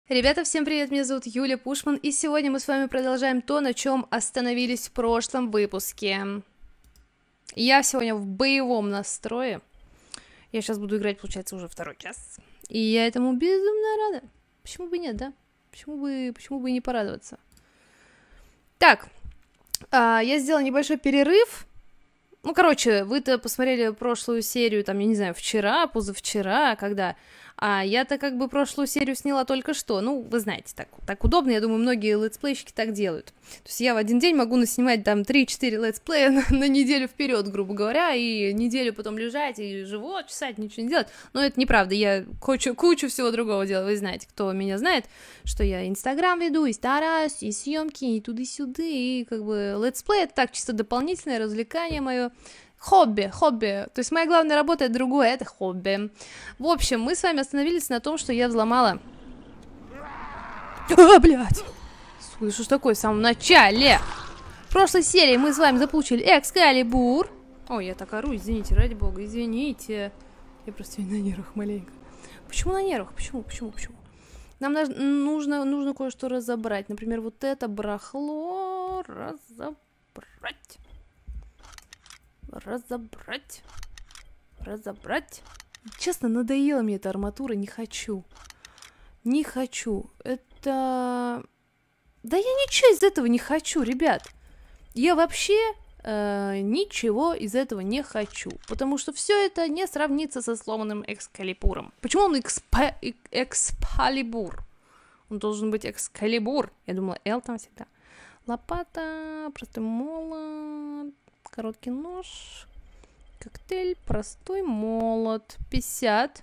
Ребята, всем привет, меня зовут Юля Пушман, и сегодня мы с вами продолжаем то, на чем остановились в прошлом выпуске. Я сегодня в боевом настрое. Я сейчас буду играть, получается, уже второй час. И я этому безумно рада. Почему бы нет, да? Почему бы и не порадоваться? Так, я сделала небольшой перерыв. Ну, короче, вы-то посмотрели прошлую серию, там, я не знаю, вчера, позавчера, когда... А я-то как бы прошлую серию сняла только что. Ну, вы знаете, так удобно, я думаю, многие летсплейщики так делают. То есть я в один день могу наснимать там 3-4 летсплея на неделю вперед, грубо говоря, и неделю потом лежать и живот чесать, ничего не делать. Но это неправда, я кучу всего другого делаю. Вы знаете, кто меня знает, что я Инстаграм веду, и стараюсь, и съемки, и туды-сюды, и как бы летсплей — это так, чисто дополнительное развлекание мое. Хобби. То есть моя главная работа — это другое, это хобби. В общем, мы с вами остановились на том, что я взломала... Блядь! Сука, что ж такое в самом начале? В прошлой серии мы с вами заполучили Экскалибур. Ой, я так ору, извините, ради бога, извините. Я просто на нервах маленько. Почему на нервах? Почему? Нам нужно кое-что разобрать. Например, вот это барахло разобрать. Честно, надоела мне эта арматура, не хочу. Это... Да я ничего из этого не хочу, ребят. Я вообще ничего из этого не хочу. Потому что все это не сравнится со сломанным Экскалибуром. Почему он Экскалибур? Он должен быть Экскалибур. Я думала, Л там всегда. Лопата, простой молот, короткий нож, коктейль, простой молот. 50.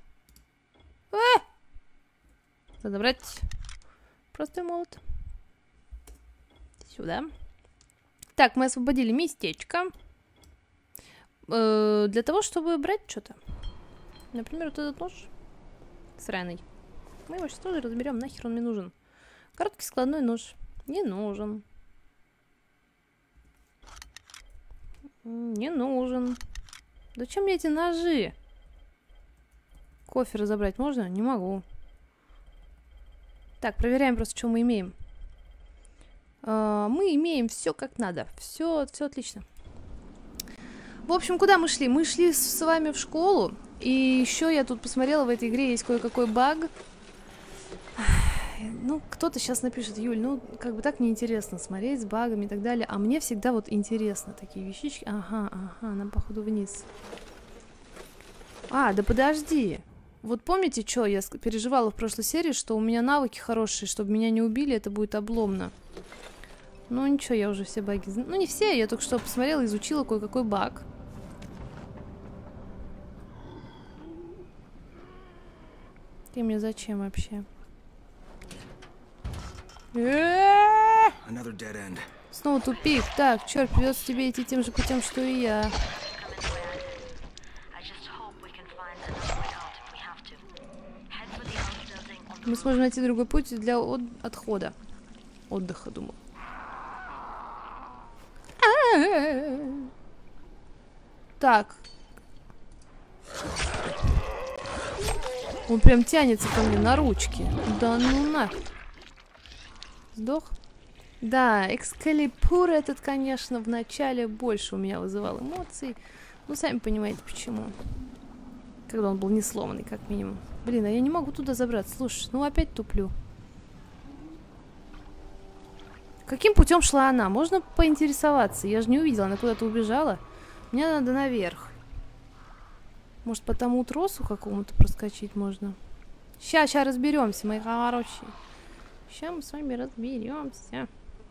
Забрать простой молот. Сюда. Так, мы освободили местечко. Для того, чтобы брать что-то. Например, вот этот нож сраный. Мы его сейчас тоже разберем, нахер он мне нужен. Короткий складной нож. Не нужен. Не нужен. Зачем мне эти ножи? Кофе разобрать можно? Не могу. Так, проверяем просто, что мы имеем. Мы имеем все как надо. Все отлично. В общем, куда мы шли? Мы шли с вами в школу. И еще я тут посмотрела, в этой игре есть кое-какой баг. Ну, кто-то сейчас напишет: Юль, ну, как бы так неинтересно смотреть с багами и так далее. А мне всегда вот интересно такие вещички. Ага, нам, походу, вниз. Да подожди. Вот помните, что я переживала в прошлой серии, что у меня навыки хорошие, чтобы меня не убили, это будет обломно. Ну, ничего, я уже все баги знаю. Ну, не все, я только что посмотрела, изучила кое-какой баг. Ты мне зачем вообще? Снова тупик. Так, черт, придется тебе идти тем же путем, что и я. Мы сможем найти другой путь для отхода. Отдыха, думаю. Так. Он прям тянется ко мне на ручки. Да ну нафиг. Сдох? Да, Экскалибур этот, конечно, в начале больше у меня вызывал эмоций. Ну, сами понимаете, почему. Когда он был не сломанный, как минимум. Блин, а я не могу туда забраться. Слушай, ну опять туплю. Каким путем шла она? Можно поинтересоваться? Я же не увидела, она куда-то убежала. Мне надо наверх. Может, по тому тросу какому-то проскочить можно? Сейчас разберемся, мои хорошие. Сейчас мы с вами разберемся.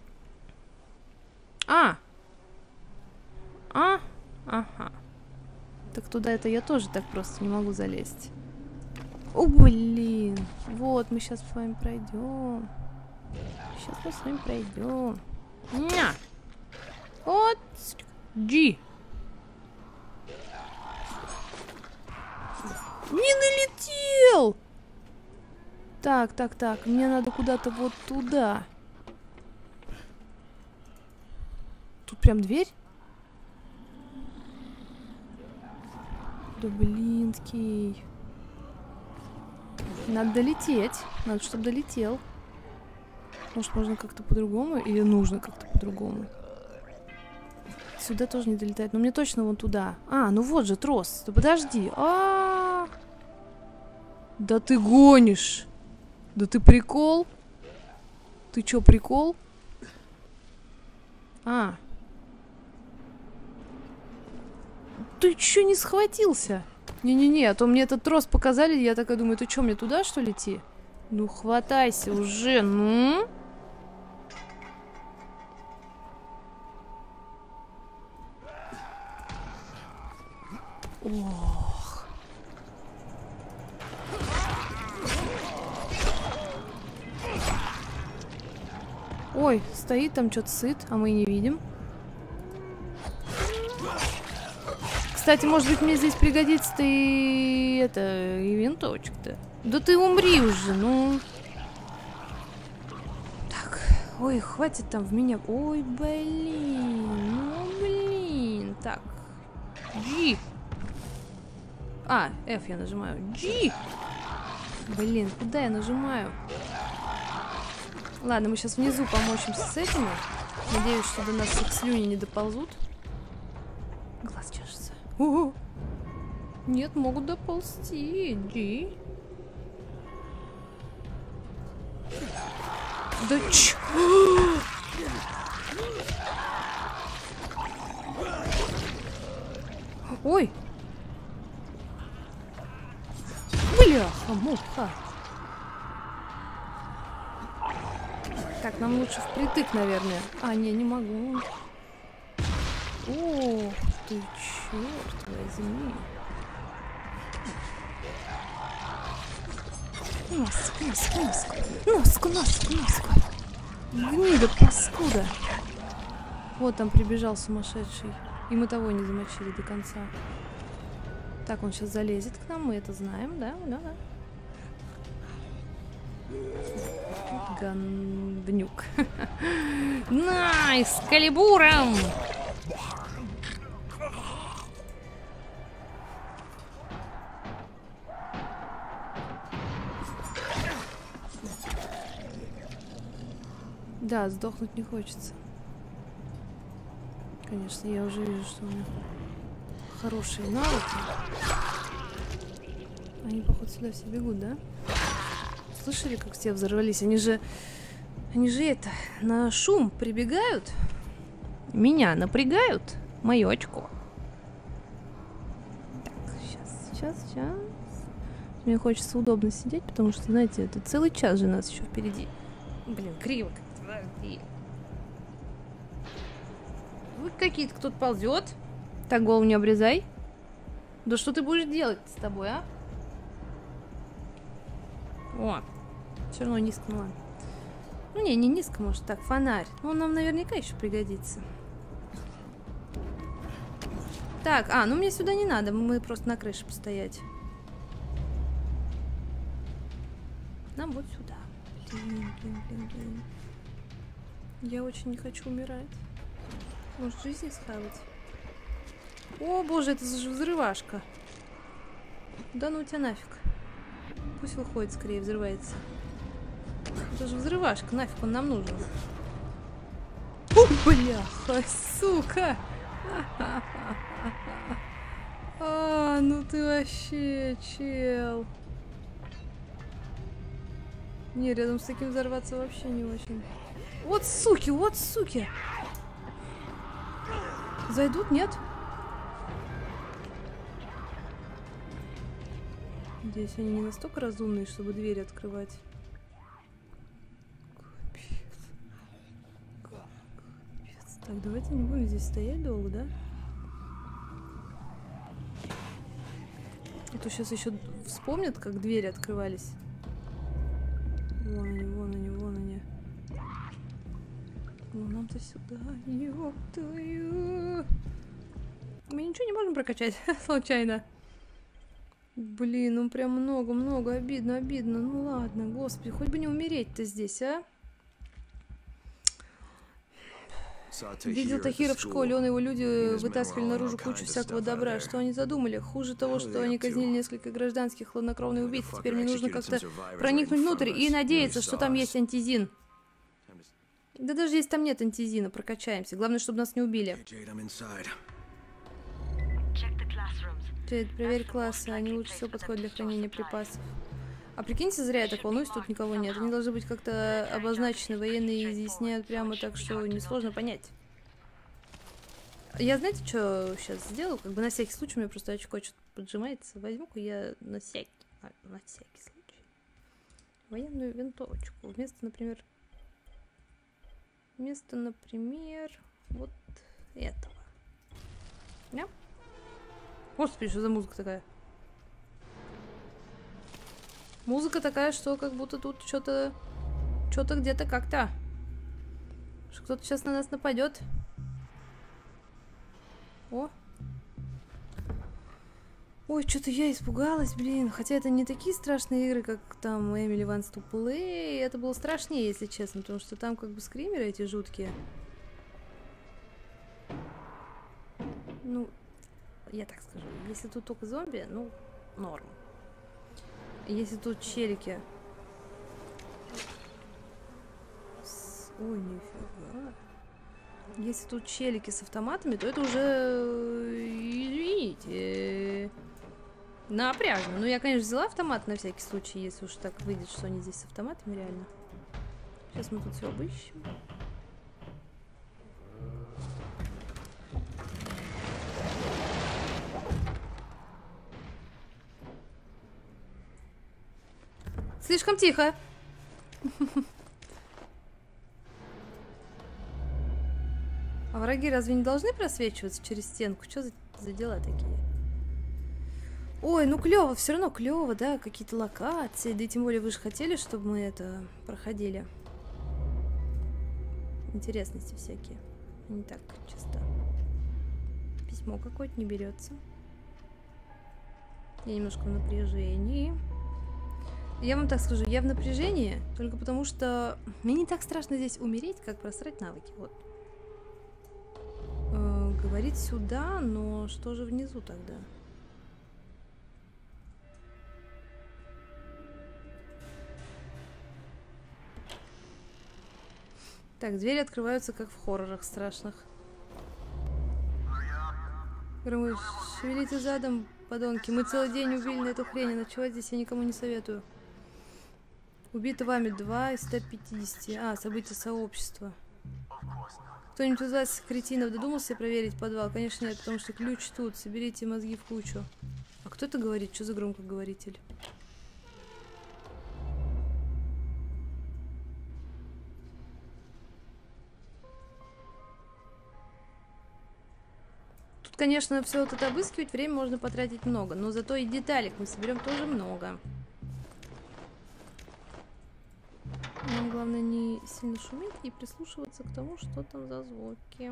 Ага. Так туда это я тоже так просто не могу залезть. О, блин. Вот, мы сейчас с вами пройдем. Вот. G. Не налетел! Так. Мне надо куда-то вот туда. Тут прям дверь? Да блинский. Надо долететь. Надо, чтобы долетел. Может, можно как-то по-другому? Или нужно как-то по-другому? Сюда тоже не долетает. Но мне точно вон туда. А, ну вот же трос. Да подожди. Да ты гонишь. Да ты прикол? Ты чё, прикол? А. Ты чё не схватился? Не-не-не, а то мне этот трос показали, я такая думаю, ты чё, мне туда, что ли, идти? Ну, хватайся уже, ну. Ох. Ой, стоит там что-то сыт, а мы не видим. Кстати, может быть, мне здесь пригодится-то и это, и винтовочка-то. Да ты умри уже, ну. Так, ой, хватит там в меня. Ой, блин, ну, блин. Так, G. А, F я нажимаю. G. Блин, куда я нажимаю? Ладно, мы сейчас внизу помочимся с этими. Надеюсь, что до нас их слюни не доползут. Глаз чешется. О! Нет, могут доползти. Иди. Да чё? Ой! Бляха-муха! Так, нам лучше впритык, наверное. А, не могу. Ох ты, черт возьми. Носку. Гнида, паскуда. Вот там прибежал сумасшедший. И мы того не замочили до конца. Так, он сейчас залезет к нам, мы это знаем, да? Ганбнюк. Найс, с калибуром! Да, сдохнуть не хочется. Конечно, я уже вижу, что у меня хорошие навыки. Они, походу, сюда все бегут, да? Слышали, как все взорвались? Они же это, на шум прибегают. Меня напрягают. Мою очко. Так, сейчас. Мне хочется удобно сидеть, потому что, знаете, это целый час же нас еще впереди. Блин, криво как-то. Вот какие-то кто-то ползет. Так, голову не обрезай. Да что ты будешь делать с тобой, а? О, все равно низко, ну ладно. Ну не низко, может, так, фонарь. Ну, он нам наверняка еще пригодится. Так, ну мне сюда не надо, мы просто на крыше постоять. Нам вот сюда. Блин. Я очень не хочу умирать. Может, жизнь схавать? О, боже, это же взрывашка. Да ну тебя нафиг. Пусть выходит скорее, взрывается. Это же взрывашка, нафиг он нам нужен. О, бляха, сука! Ну ты вообще, чел. Не, рядом с таким взорваться вообще не очень. Вот суки! Зайдут, нет? Надеюсь, они не настолько разумные, чтобы двери открывать. Капец. Так, давайте не будем здесь стоять долго, да? А то сейчас еще вспомнят, как двери открывались. Вон они. Ну нам-то сюда, ёб твою. Мы ничего не можем прокачать случайно. Блин, ну прям много, обидно. Ну ладно, господи, хоть бы не умереть-то здесь, а? Видел Тахира в школе, он и его люди вытаскивали наружу кучу всякого добра. Что они задумали? Хуже того, что они казнили несколько гражданских хладнокровных убийц. Теперь мне нужно как-то проникнуть внутрь и надеяться, что там есть антизин. Да даже если там нет антизина, прокачаемся. Главное, чтобы нас не убили. Джейд, проверь классы, они лучше всего подходят для хранения припасов. А прикиньте, зря я так волнуюсь, тут никого нет. Они должны быть как-то обозначены, военные изъясняют прямо так, что несложно понять. Я, знаете, что сейчас сделаю? Как бы на всякий случай, у меня просто очко что-то поджимается. Возьму-ка я на всякий случай военную винтовочку. Вместо, например, вот этого. Да? Господи, что за музыка такая? Музыка такая, что как будто тут что-то где-то как-то. Что кто-то сейчас на нас нападет. О. Ой, что-то я испугалась, блин. Хотя это не такие страшные игры, как там Эмили Ванс to Play. Это было страшнее, если честно, потому что там как бы скримеры эти жуткие. Ну, я так скажу. Если тут только зомби, ну, норм. Если тут челики. Ой, нифига. Если тут челики с автоматами, то это уже, извините, напряжно. Ну, я, конечно, взяла автомат на всякий случай, если уж так выйдет, что они здесь с автоматами реально. Сейчас мы тут все обыщем. Слишком тихо. А враги разве не должны просвечиваться через стенку? Что за дела такие? Ой, ну клево, все равно клево, да, какие-то локации. Да и тем более вы же хотели, чтобы мы это проходили. Интересности всякие. Не так часто. Письмо какое-то не берется. Я немножко в напряжении. Я вам так скажу, я в напряжении, только потому что мне не так страшно здесь умереть, как просрать навыки. Вот. Говорит сюда, но что же внизу тогда? Так, двери открываются, как в хоррорах страшных. Громыш, шевелите задом, подонки. Мы целый день убили на эту хрень, а ночевать здесь я никому не советую. Убито вами 2 из 150. А, события сообщества. Кто-нибудь из вас, кретинов, додумался проверить подвал? Конечно нет, потому что ключ тут. Соберите мозги в кучу. А кто это говорит? Что за громкоговоритель? Тут, конечно, все вот это обыскивать, время можно потратить много. Но зато и деталек мы соберем тоже много. Нам главное не сильно шуметь и прислушиваться к тому, что там за звуки.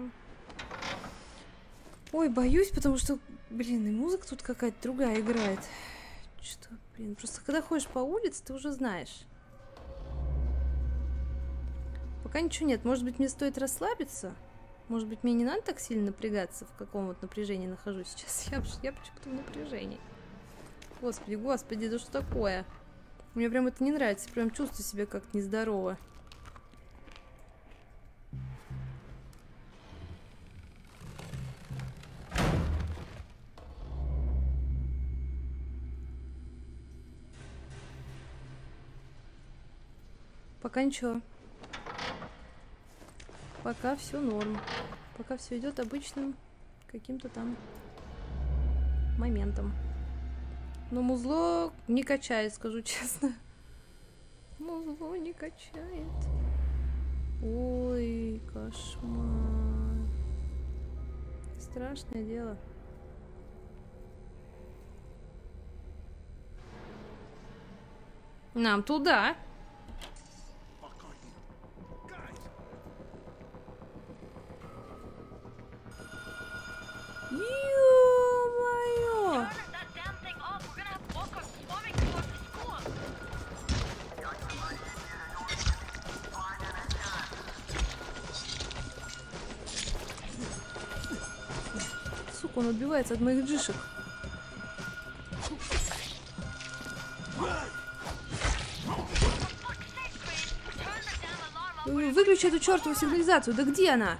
Ой, боюсь, потому что, блин, и музыка тут какая-то другая играет. Что, блин, просто когда ходишь по улице, ты уже знаешь. Пока ничего нет. Может быть, мне стоит расслабиться? Может быть, мне не надо так сильно напрягаться, в каком вот напряжении нахожусь сейчас? Я почему-то в напряжении. Господи, господи, да что такое? Мне прям это не нравится, прям чувствую себя как-то нездорово. Пока ничего. Пока все норм. Пока все идет обычным каким-то там моментом. Но музло не качает, скажу честно. Музло не качает. Ой, кошмар. Страшное дело. Нам туда. Ё-моё! как он отбивается от моих джишек. Выключи эту чертову сигнализацию. Да где она?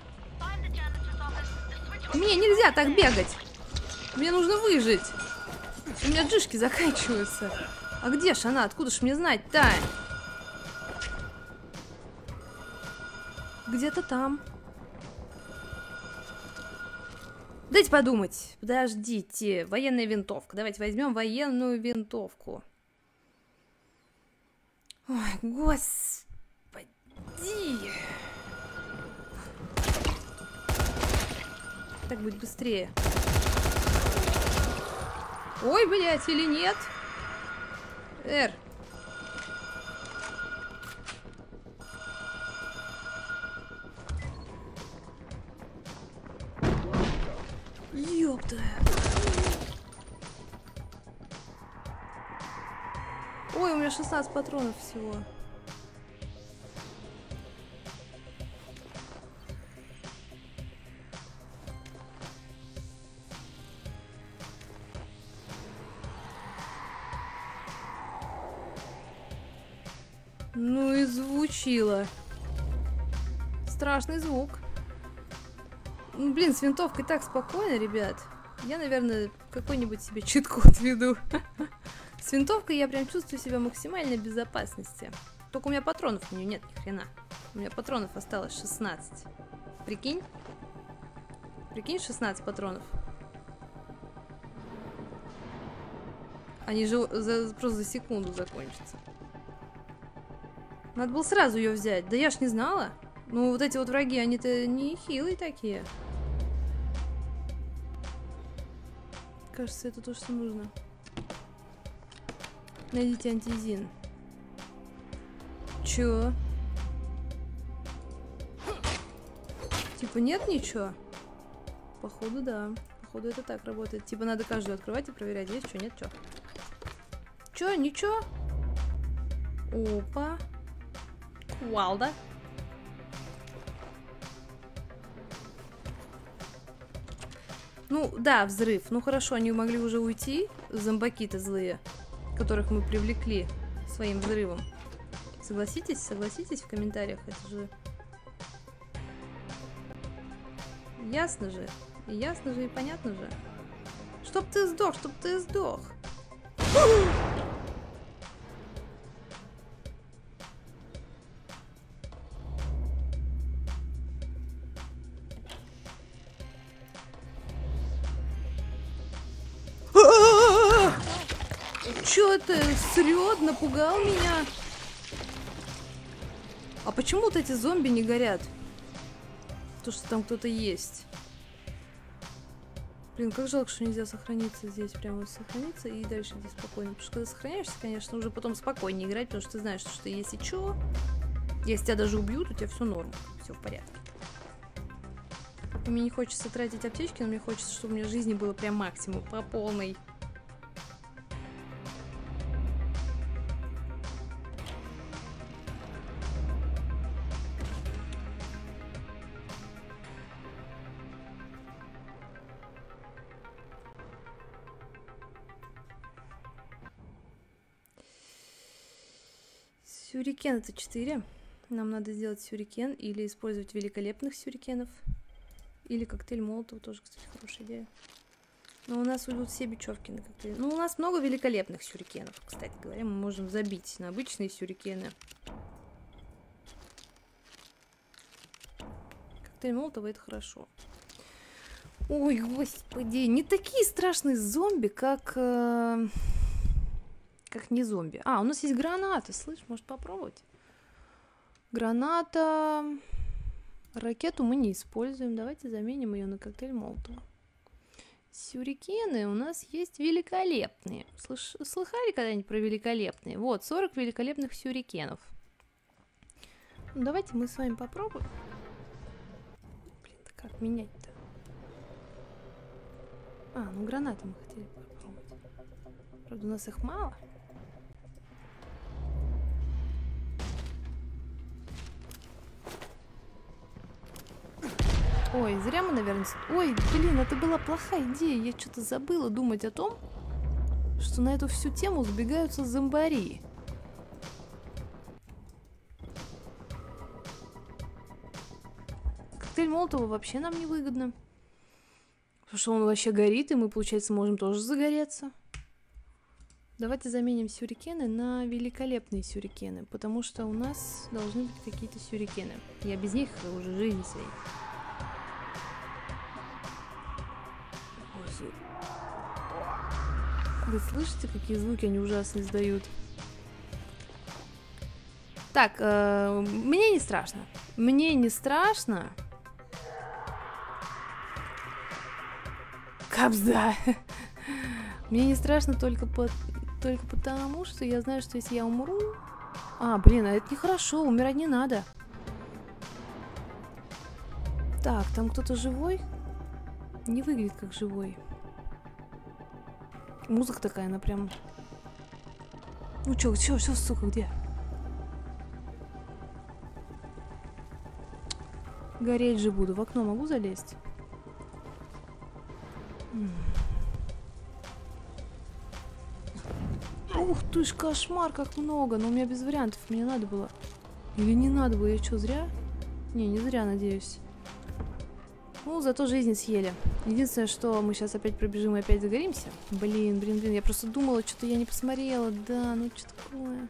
Мне нельзя так бегать. Мне нужно выжить. У меня джишки заканчиваются. А где ж она? Откуда ж мне знать-то? Где-то там. Дайте подумать. Подождите. Военная винтовка. Давайте возьмем военную винтовку. Ой, господи. Так будет быстрее. Ой, блядь, или нет? Р. Ёпта. Ой, у меня 16 патронов всего. Ну и звучило. Страшный звук. Ну, блин, с винтовкой так спокойно, ребят. Я, наверное, какой-нибудь себе чит-код веду. С винтовкой я прям чувствую себя в максимальной безопасности. Только у меня патронов у нее нет ни хрена. У меня патронов осталось 16. Прикинь? Прикинь, 16 патронов. Они же просто за секунду закончатся. Надо было сразу ее взять. Да я ж не знала. Ну, вот эти вот враги, они-то не хилые такие. Кажется, это то, что нужно. Найдите антизин. Чё? Типа нет ничего? Походу, да. Походу, это так работает. Типа надо каждую открывать и проверять, есть что, нет, что. Чё, ничего? Опа. Кувалда. Ну, да, взрыв. Ну, хорошо, они могли уже уйти. Зомбаки-то злые, которых мы привлекли своим взрывом. Согласитесь? Согласитесь в комментариях? Это же... Ясно же. Ясно же и понятно же. Чтоб ты сдох, чтоб ты сдох. Чё это срёт? Напугал меня. А почему вот эти зомби не горят? То, что там кто-то есть. Блин, как жалко, что нельзя сохраниться здесь. Прямо вот сохраниться и дальше здесь спокойно. Потому что когда сохраняешься, конечно, уже потом спокойнее играть, потому что ты знаешь, что если чё, если тебя даже убьют, у тебя все норм, все в порядке. И мне не хочется тратить аптечки, но мне хочется, чтобы у меня жизни было прям максимум, по полной. Сюрикен это 4. Нам надо сделать сюрикен или использовать великолепных сюрикенов. Или коктейль Молотова, тоже, кстати, хорошая идея. Но у нас уйдут все бечевки на коктейль. Ну, у нас много великолепных сюрикенов, кстати говоря. Мы можем забить на обычные сюрикены. Коктейль Молотова это хорошо. Ой, господи, не такие страшные зомби, как не зомби. А, у нас есть граната, слышь, может попробовать? Граната. Ракету мы не используем. Давайте заменим ее на коктейль Молотова. Сюрикены у нас есть великолепные. Слыхали когда-нибудь про великолепные? Вот, 40 великолепных сюрикенов. Ну, давайте мы с вами попробуем. Блин, да как менять-то? А, ну гранаты мы хотели попробовать. Правда, у нас их мало. Ой, зря мы, наверное... Ой, блин, это была плохая идея. Я что-то забыла думать о том, что на эту всю тему сбегаются зомбари. Коктейль Молотова вообще нам не выгодно. Потому что он вообще горит, и мы, получается, можем тоже загореться. Давайте заменим сюрикены на великолепные сюрикены, потому что у нас должны быть какие-то сюрикены. Я без них уже жизнь своей. Вы слышите, какие звуки они ужасно издают? Так, мне не страшно. Мне не страшно. Кабзда. Мне не страшно только потому, что я знаю, что если я умру... А, блин, а это нехорошо, умирать не надо. Так, там кто-то живой? Не выглядит как живой. Музыка такая, она прям... Ну чё, сука, где? Гореть же буду. В окно могу залезть? Ух ты ж, кошмар, как много. Но у меня без вариантов. Мне надо было. Или не надо было? Я что, зря? Не зря, надеюсь. Ну, зато жизнь съели. Единственное, что мы сейчас опять пробежим и опять загоримся. Блин. Я просто думала, что-то я не посмотрела. Да, ну что такое?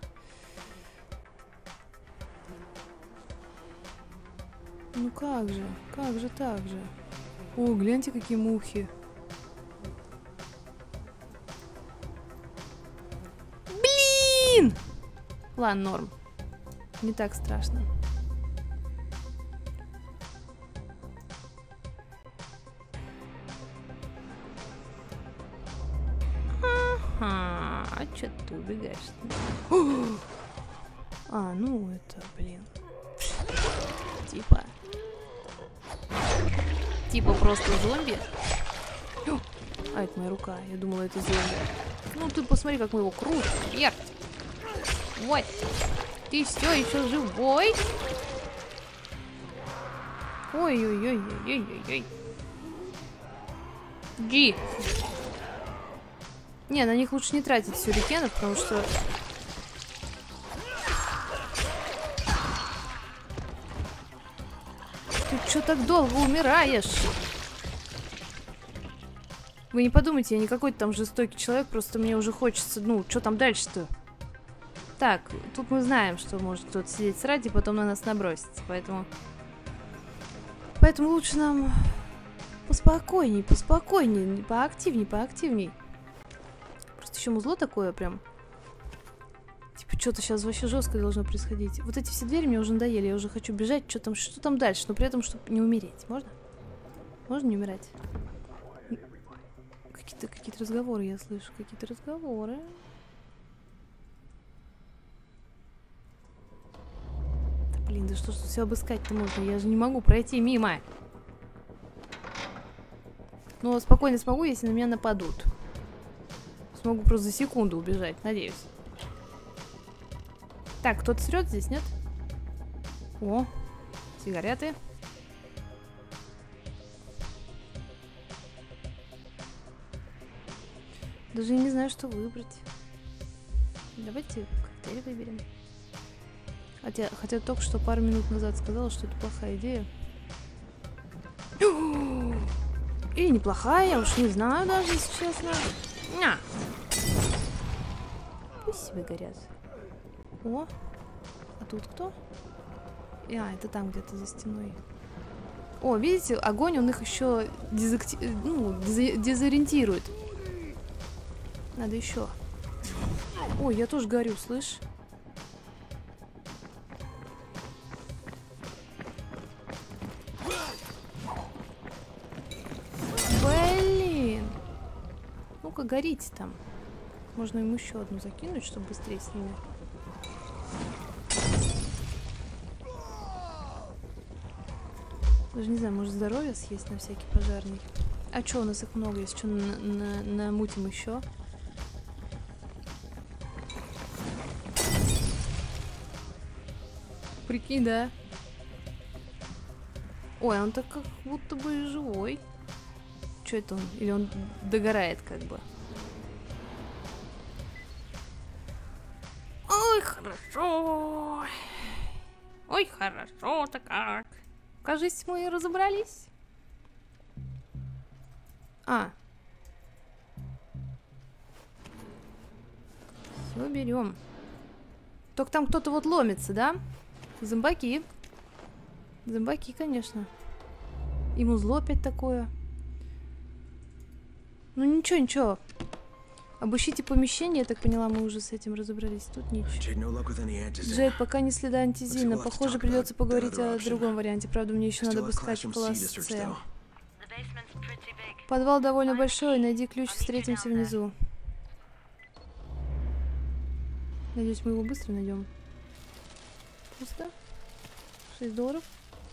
Ну как же так же? О, гляньте, какие мухи. Блин! Ладно, норм. Не так страшно. А чё ты убегаешь? А, ну это, блин. Типа просто зомби. А, это моя рука. Я думала, это зомби. Ну ты посмотри, как мы его крутим. Вверх. Вот. Ты все еще живой? Ой-ой-ой-ой-ой-ой. Джи. Не, на них лучше не тратить сюрикенов, потому что... Ты чё так долго умираешь? Вы не подумайте, я не какой-то там жестокий человек, просто мне уже хочется... Ну, что там дальше-то? Так, тут мы знаем, что может кто-то сидеть срать и потом на нас наброситься, поэтому... Поэтому лучше нам поспокойней, поактивней. Просто еще музло такое прям. Типа, что-то сейчас вообще жестко должно происходить. Вот эти все двери мне уже надоели, я уже хочу бежать, что там дальше, но при этом, чтобы не умереть. Можно? Можно не умирать? Какие-то разговоры я слышу, какие-то разговоры. Да, блин, да что ж все обыскать-то можно? Я же не могу пройти мимо. Но спокойно смогу, если на меня нападут. Смогу просто за секунду убежать, надеюсь. Так, кто-то срет здесь, нет? О, сигареты. Даже не знаю, что выбрать. Давайте коктейль выберем. Хотя только что пару минут назад сказала, что это плохая идея. И неплохая, я уж не знаю даже, если честно. На! Пусть себе горят. О, а тут кто? Это там где-то за стеной. О, видите, огонь, он их еще дезориентирует. Надо еще. Ой, я тоже горю, слышь? Блин! Ну-ка, горите там. Можно ему еще одну закинуть, чтобы быстрее с ними. Даже не знаю, может здоровье съесть на всякий пожарный. А что, у нас их много, если что, намутим еще. Прикинь, да? Ой, он так как будто бы живой. Что это он? Или он догорает как бы? Ой, хорошо. Ой, хорошо-то как. Кажется, мы разобрались. Все берем. Только там кто-то вот ломится, да? Зомбаки. Зомбаки, конечно. И музло опять такое. Ну ничего, ничего. Обыщите помещение, я так поняла, мы уже с этим разобрались. Тут ничего. Джейд, пока не следа антизина. Похоже, придется поговорить о другом варианте. Правда, мне еще надо обыскать класс С. Подвал довольно большой, найди ключ, встретимся внизу. Надеюсь, мы его быстро найдем. Пусто. $6.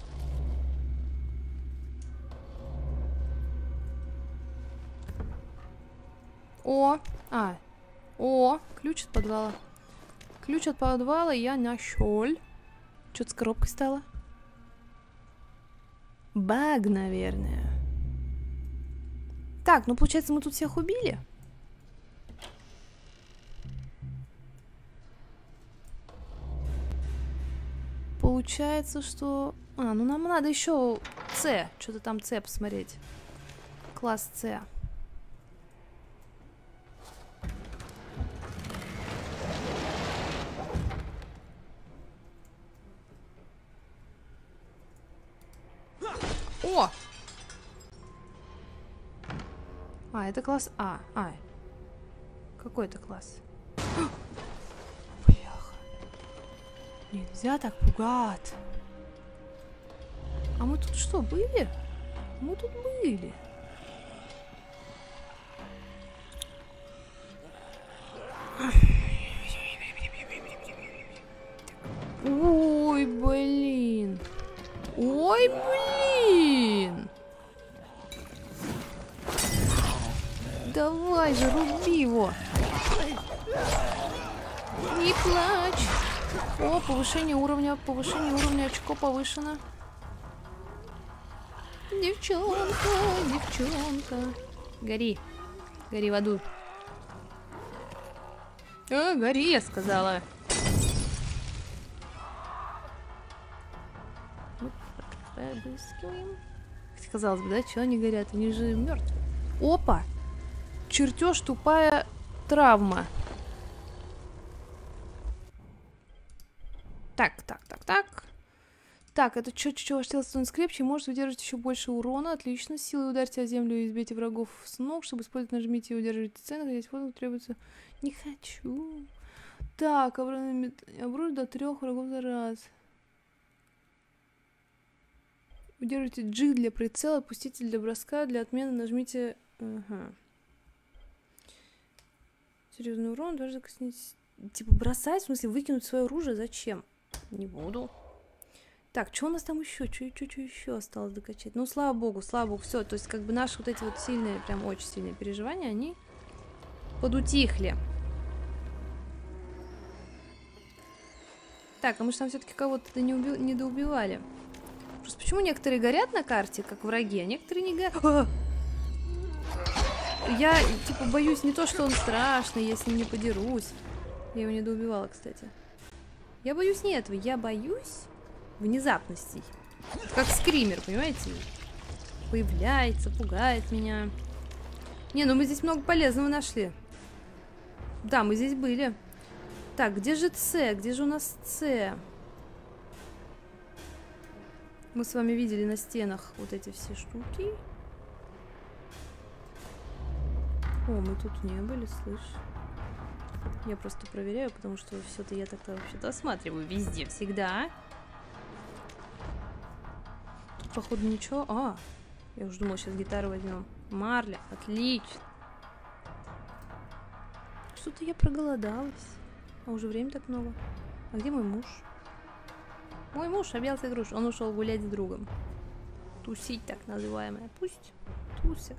О, ключ от подвала. Ключ от подвала я нашел. Что-то с коробкой стало. Баг, наверное. Так, ну получается, мы тут всех убили. Получается, что... ну нам надо еще С. Что-то там С посмотреть. Класс С. О! Это класс А. Какой это класс? Бляха. Нельзя так пугать. А мы тут что, были? Мы тут были. Ой, блин. Ой, блин. Давай же, руби его. Не плачь. О, повышение уровня, очко повышено. Девчонка, девчонка. Гори. Гори в аду. Гори, я сказала. Обыскиваем. Казалось бы, да, чего они горят? Они же мертвые. Опа! Чертеж, тупая травма. Так. Так, это что ваш тело становится крепче и может выдерживать еще больше урона. Отлично. Силой ударьте о землю и избейте врагов с ног. Чтобы использовать, нажмите и удерживайте цену. Здесь воздух требуется. Не хочу. Так, обрушь до 3 врагов за раз. Удержите G для прицела, отпустите для броска, для отмены нажмите... Ага. Серьезный урон, даже коснитесь... Типа бросать, в смысле выкинуть свое оружие, зачем? Не буду. Так, что у нас там еще? Что еще осталось докачать? Ну, слава богу, все. То есть, как бы наши вот эти вот сильные, прям очень сильные переживания, они подутихли. Так, а мы же там все-таки кого-то не доубивали. Просто почему некоторые горят на карте, как враги, а некоторые не горят? Я, типа, боюсь не то, что он страшный, я с ним не подерусь. Я его не доубивала, кстати. Я боюсь не этого, я боюсь внезапностей. Как скример, понимаете? Появляется, пугает меня. Не, ну мы здесь много полезного нашли. Да, мы здесь были. Так, где же С? Где же у нас С? Мы с вами видели на стенах вот эти все штуки. О, мы тут не были, слышь. Я просто проверяю, потому что все-то я так-то вообще-то осматриваю везде, всегда. Тут, походу, ничего. Я уже думала, сейчас гитару возьмем. Марля, отлично. Что-то я проголодалась. А уже время так много. А где мой муж? Мой муж объелся груш. Он ушел гулять с другом. Тусить, так называемое. Пусть тусят.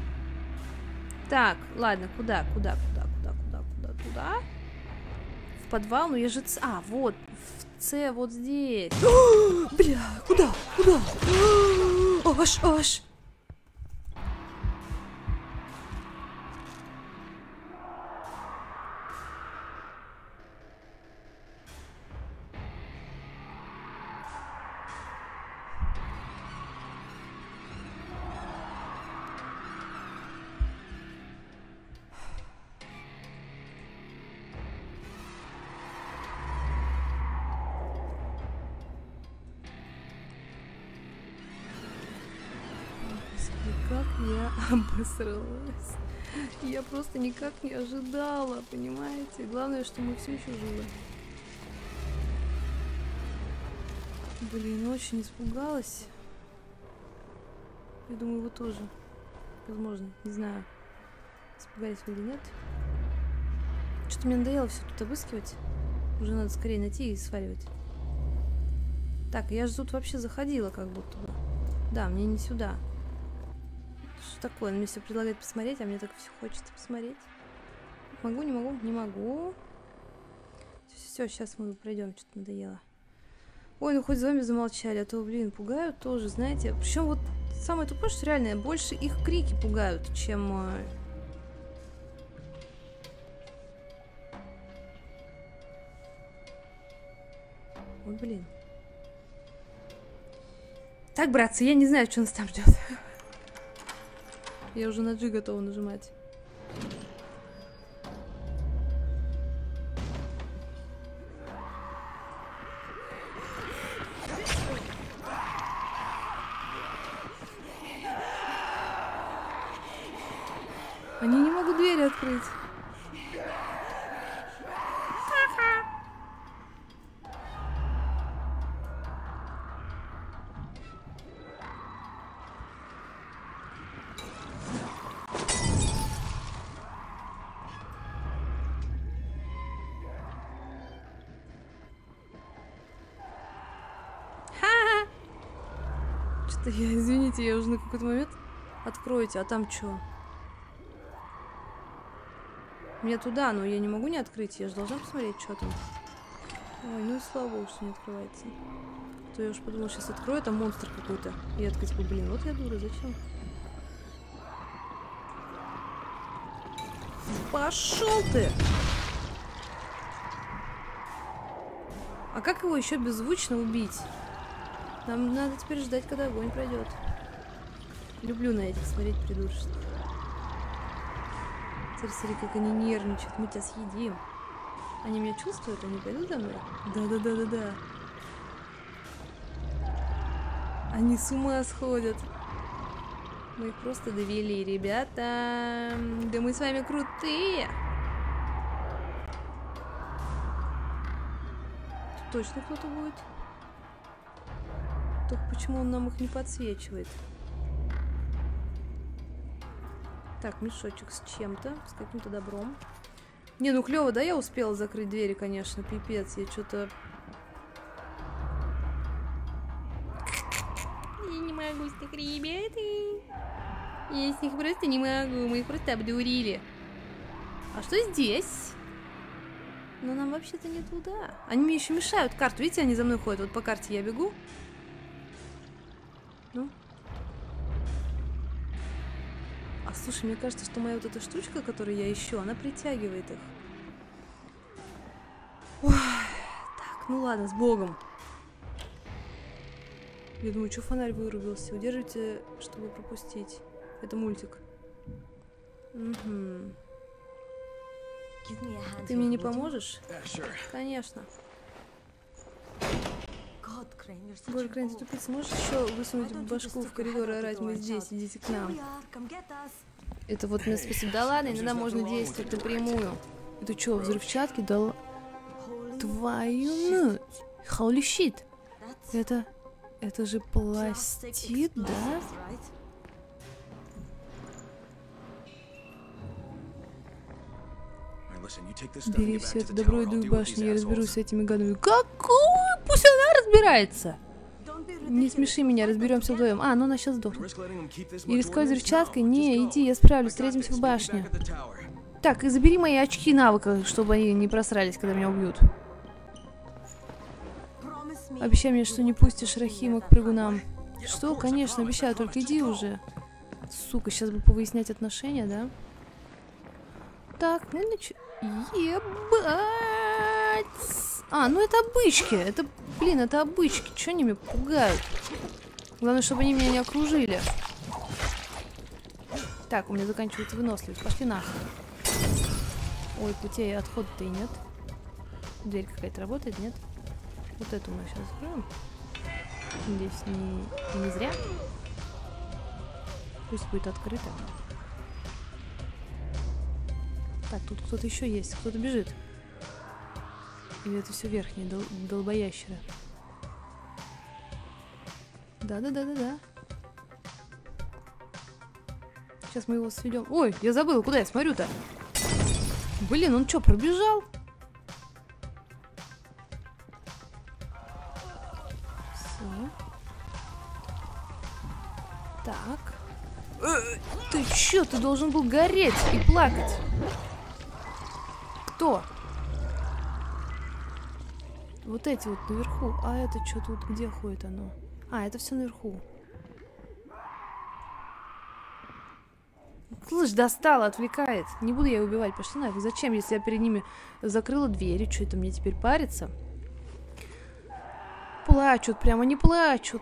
Так, ладно, куда? Туда? В подвал, но я же... А, вот, в С вот здесь. Бля, куда? Куда? Аж. Как я обосралась. Я просто никак не ожидала, понимаете? Главное, что мы все еще живы. Блин, очень испугалась. Я думаю, вы тоже. Возможно, не знаю, испугались вы или нет. Что-то мне надоело все тут обыскивать. Уже надо скорее найти и сваливать. Так, я же тут вообще заходила, как будто бы. Да, мне не сюда. Что такое? Он мне все предлагает посмотреть, а мне так все хочется посмотреть. Могу, не могу? Не могу. Все, сейчас мы пройдем, что-то надоело. Ой, ну хоть зомби замолчали, а то, блин, пугают тоже, знаете. Причем вот самое тупое, что реально больше их крики пугают, чем... Ой, блин. Так, братцы, я не знаю, что нас там ждет. Я уже на G готова нажимать. Они не могут двери открыть. Что-то я, извините, я уже на какой-то момент... Откройте, а там что? Мне туда, но я не могу не открыть. Я же должна посмотреть, что там. Ой, ну и слава богу, что не открывается. А то я уж подумала, сейчас открою, там монстр какой-то. И я такая, типа, блин, вот я дура, зачем? Пошел ты! А как его еще беззвучно убить? Нам надо теперь ждать, когда огонь пройдет. Люблю на этих смотреть придурочных. Смотри, как они нервничают. Мы тебя съедим. Они меня чувствуют? Они пойдут за мной? Да. Они с ума сходят. Мы их просто довели, ребята. Да мы с вами крутые. Тут точно кто-то будет. Только почему он нам их не подсвечивает? Так, мешочек с чем-то, с каким-то добром. Не, ну клево, да, я успела закрыть двери, конечно, пипец, я что-то... Я не могу с них, ребята. Я с них просто не могу, мы их просто обдурили. А что здесь? Но нам вообще-то не туда. Они мне еще мешают карту, видите, они за мной ходят, вот по карте я бегу. Ну? А слушай, мне кажется, что моя вот эта штучка, которую я ищу, она притягивает их. Ой, так, ну ладно, с Богом. Я думаю, что фонарь вырубился? Удерживайте, чтобы пропустить. Это мультик. Угу. Ты мне не поможешь? Конечно. Боже, Крейн, ты тупица, можешь еще высунуть башку в коридор и орать? Мы здесь, идите к нам. Это вот мне спасибо. Да ладно, иногда можно действовать напрямую. Это что, взрывчатки? Да твою мать. Holy shit. Это же пластид, да? Бери все это добро, иду в башню, я разберусь с этими гадами. Какую? Пусть она разбирается. Не смеши меня, разберемся вдвоем. А, ну она сейчас сдохнет. И рисковать взрывчаткой? Не, иди, я справлюсь, встретимся в башне. Так, и забери мои очки навыка, чтобы они не просрались, когда меня убьют. Обещай мне, что не пустишь Рахима к прыгунам. Что? Конечно, обещаю, только иди уже. Сука, сейчас бы повыяснять отношения, да? Так, мы Ебать! А, ну это обычки. Это, блин, это обычки. Чё они меня пугают? Главное, чтобы они меня не окружили. Так, у меня заканчивается выносливость. Пошли нахуй. Ой, путей отхода-то и нет. Дверь какая-то работает, нет? Вот эту мы сейчас закроем. Здесь не зря. Пусть будет открыто. Так, тут кто-то еще есть. Кто-то бежит. Или это все верхние долбоящеры? Да. Сейчас мы его сведем. Ой, я забыла, куда я смотрю-то. Блин, он что, пробежал? Все. Так. Ты чё? Ты должен был гореть и плакать. Кто? Вот эти вот наверху. А это что тут? Где ходит оно? А, это все наверху. Слышь, достала, отвлекает. Не буду я убивать, пошли нафиг. Зачем, если я перед ними закрыла дверь? Что это мне теперь париться? Плачут, прямо не плачут.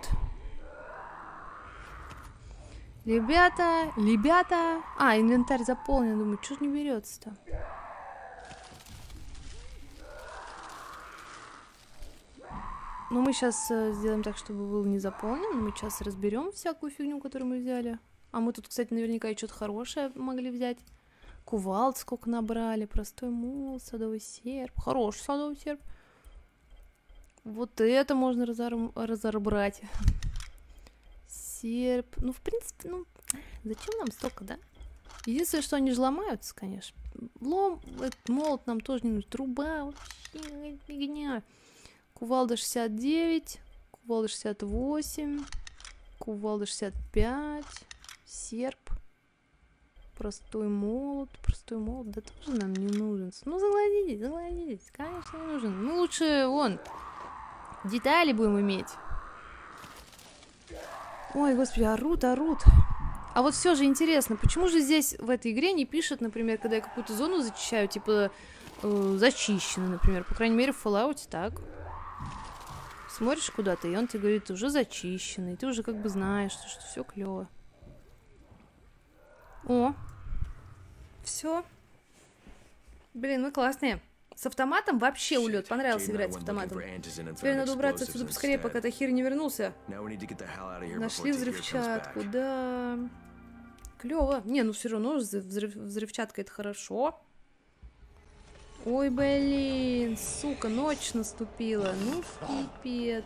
Ребята. А, инвентарь заполнен. Думаю, что ж не берется-то? Ну, мы сейчас сделаем так, чтобы был не заполнен. Мы сейчас разберем всякую фигню, которую мы взяли. А мы тут, кстати, наверняка и что-то хорошее могли взять. Кувалд сколько набрали. Простой мул, садовый серп. Хороший садовый серп. Вот это можно разобрать. Серп. Ну, в принципе, ну, зачем нам столько, да? Единственное, что они же ломаются, конечно. Молот нам тоже не нужен. Труба, вообще фигня. Кувалда 69, кувалда 68, кувалда 65, серп, простой молот, да тоже нам не нужен. Ну, загладитесь, конечно, не нужен. Мы лучше, вон, детали будем иметь. Ой, господи, орут. А вот все же интересно, почему же здесь в этой игре не пишет, например, когда я какую-то зону зачищаю, типа, зачищено, например, по крайней мере в Fallout так. Смотришь куда-то, и он тебе говорит, уже зачищенный. Ты уже как бы знаешь, что все клево. О! Все. Блин, мы классные. С автоматом вообще улет. Понравилось играть с автоматом. Теперь надо убраться отсюда поскорее, пока Тахир не вернулся. Нашли взрывчатку, да. Клево. Не, ну все равно взрывчатка это хорошо. Ой, блин, сука, ночь наступила. Ну, пипец.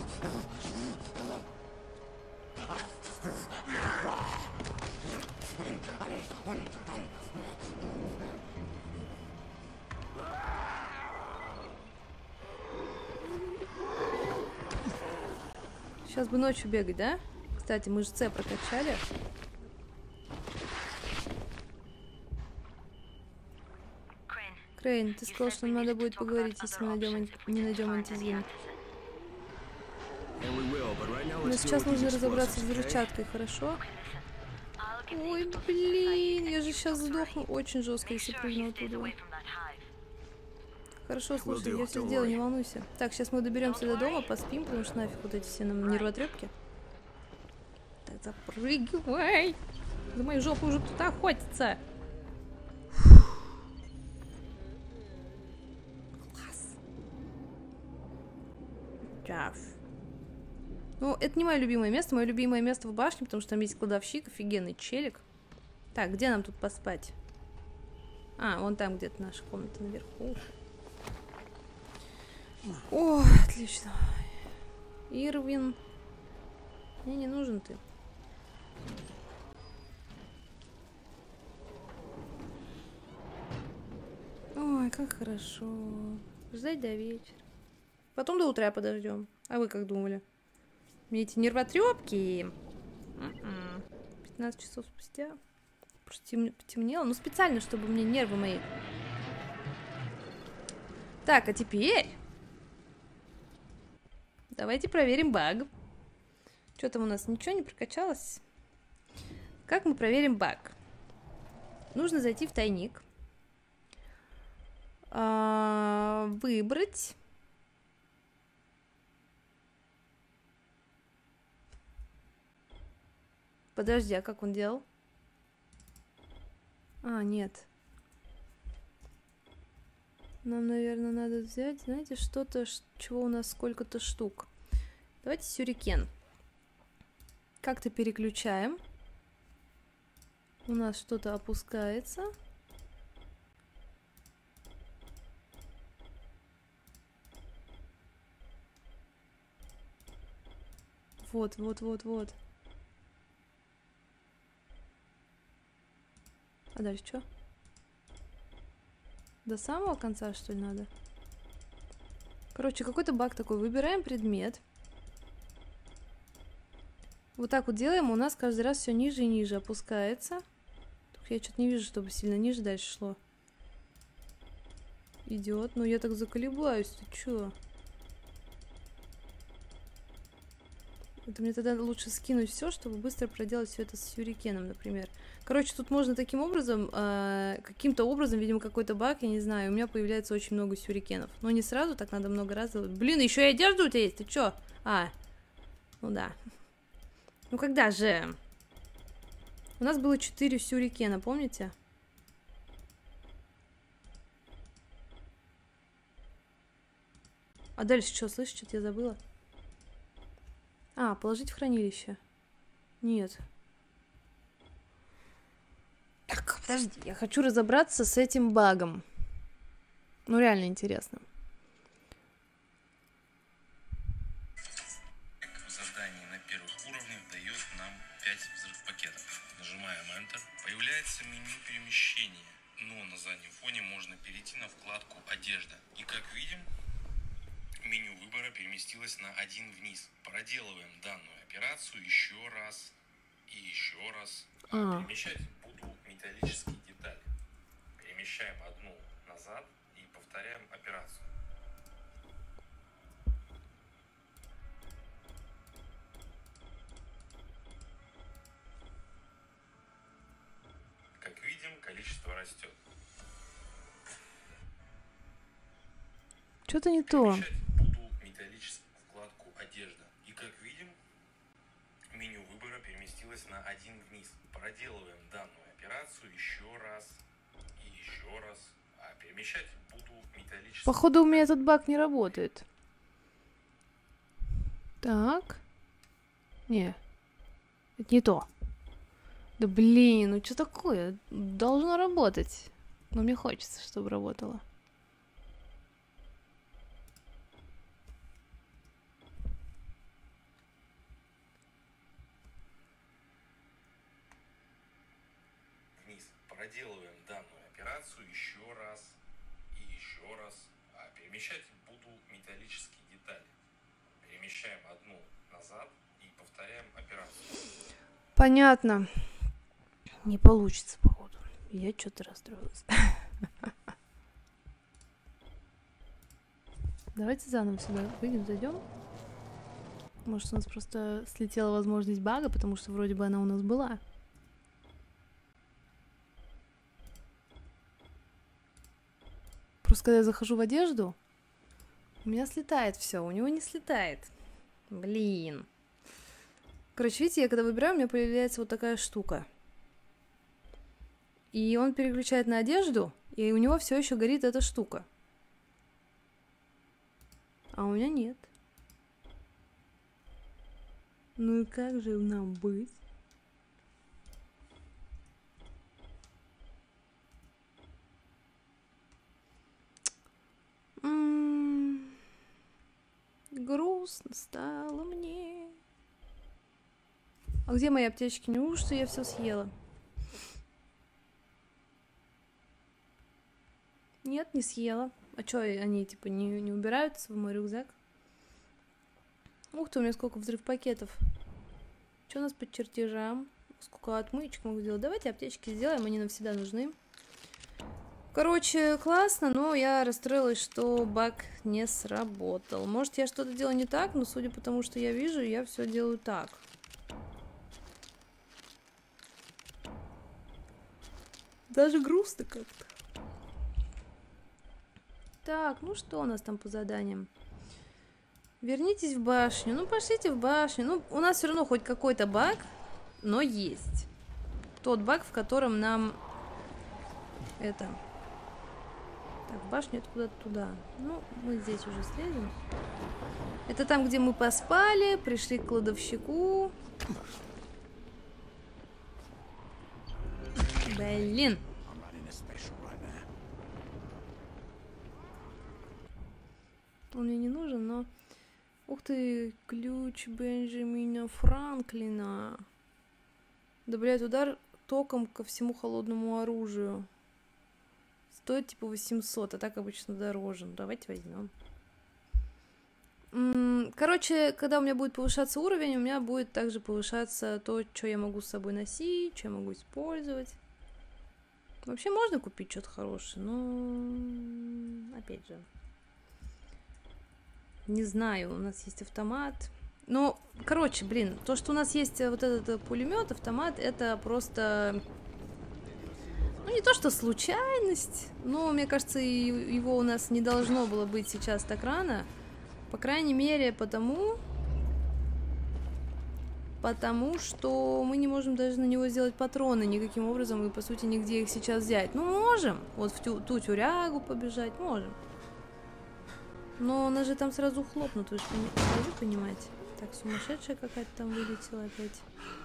Сейчас бы ночью бегать, да? Кстати, мы же С прокачали. Крейн, ты сказал, что надо будет поговорить, если мы не найдем антизин. Но сейчас нужно разобраться с взрывчаткой, хорошо? Ой, блин, я же сейчас сдохну очень жестко, если прыгну оттуда. Хорошо, слушай, я все сделаю, не волнуйся. Так, сейчас мы доберемся до дома, поспим, потому что нафиг вот эти все нам нервотрепки. Так, запрыгивай! За мою жопу уже кто-то охотится. Ну, это не мое любимое место. Мое любимое место в башне, потому что там есть кладовщик, офигенный челик. Так, где нам тут поспать? А, вон там где-то наша комната наверху. О, отлично. Ирвин. Мне не нужен ты. Ой, как хорошо. Ждать до вечера. Потом до утра подождем. А вы как думали? Мне эти нервотрепки. 15 часов спустя. просто потемнело. Ну, специально, чтобы мне нервы мои. Так, а теперь... Давайте проверим баг. Что там у нас? Ничего не прокачалось? Как мы проверим баг? Нужно зайти в тайник. Выбрать. Подожди, а как он делал? А, нет. Нам, наверное, надо взять, знаете, что-то, чего у нас сколько-то штук. Давайте сюрикен. Как-то переключаем. У нас что-то опускается. Вот. А дальше что? До самого конца, что ли, надо? Короче, какой-то баг такой. Выбираем предмет. Вот так вот делаем, у нас каждый раз все ниже и ниже опускается. Только я что-то не вижу, чтобы сильно ниже дальше шло. Идет. Ну, я так заколебаюсь. Ты чё? Это мне тогда лучше скинуть все, чтобы быстро проделать все это с сюрикеном, например. Короче, тут можно таким образом, каким-то образом, видимо, какой-то баг, я не знаю, у меня появляется очень много сюрикенов. Но не сразу, так надо много раз делать. Блин, еще и одежда у тебя есть, ты чё? А, ну да. Ну когда же? У нас было 4 сюрикена, помните? А дальше что, слышишь, что-то я забыла? А, положить в хранилище. Нет. Так, подожди, я хочу разобраться с этим багом. Ну, реально интересно. В задании на первых уровнях дает нам 5 взрыв-пакетов. Нажимаем Enter. Появляется меню перемещения, но на заднем фоне можно перейти на вкладку «Одежда». И как видим, меню выбора переместилось на один вниз. Проделываем данную операцию еще раз и еще раз. Перемещать буду металлические детали. Перемещаем одну назад и повторяем операцию. Как видим, количество растет. Что-то не то. Буду металлическую вкладку «Одежда». И как видим, меню выбора переместилось на один вниз. Проделываем данную операцию еще раз и еще раз. А перемещать буду металлическую... Походу, у меня этот баг не работает. Так. Не. Это не то. Да блин, ну что такое? Должно работать. Но мне хочется, чтобы работало. Вниз. Проделываем данную операцию еще раз и еще раз. А перемещать буду металлические детали. Перемещаем одну назад и повторяем операцию. Понятно. Не получится, походу. Я что-то расстроилась. Давайте заново сюда выйдем, зайдем. Может, у нас просто слетела возможность бага, потому что вроде бы она у нас была. Просто когда я захожу в одежду, у меня слетает все, у него не слетает. Блин. Короче, видите, я когда выбираю, у меня появляется вот такая штука. И он переключает на одежду, и у него все еще горит эта штука. А у меня нет. Ну и как же нам быть? Грустно стало мне. А где мои аптечки? Неужто я все съела? Нет, не съела. А чё, они типа не убираются в мой рюкзак? Ух ты, у меня сколько взрыв пакетов. Что у нас по чертежам? сколько отмычек могу сделать. Давайте аптечки сделаем, они нам всегда нужны. Короче, классно, но я расстроилась, что баг не сработал. Может, я что-то делаю не так, но судя по тому, что я вижу, я все делаю так. Даже грустно как-то. Так, ну что у нас там по заданиям? Вернитесь в башню. Ну, пошлите в башню. Ну, у нас все равно хоть какой-то баг, но есть. Тот баг, в котором нам... Это... Так, в башню это куда-то туда. Ну, мы здесь уже слезем. Это там, где мы поспали, пришли к кладовщику. Блин. Он мне не нужен, но... Ух ты, ключ Бенджамина Франклина. Добавляет удар током ко всему холодному оружию. Стоит типа 800, а так обычно дороже. Давайте возьмем. Короче, когда у меня будет повышаться уровень, у меня будет также повышаться то, что я могу с собой носить, что я могу использовать. Вообще можно купить что-то хорошее, но... Опять же... Не знаю, у нас есть автомат. Ну, короче, блин, то, что у нас есть вот этот пулемет, автомат, это просто... Ну, не то, что случайность, но, мне кажется, его у нас не должно было быть сейчас так рано. По крайней мере, потому что мы не можем даже на него сделать патроны никаким образом, и, по сути, нигде их сейчас взять. Ну, можем. Вот в ту тюрягу побежать, можем. Но нас же там сразу хлопнут, вы же понимаете. Так, сумасшедшая какая-то там вылетела опять.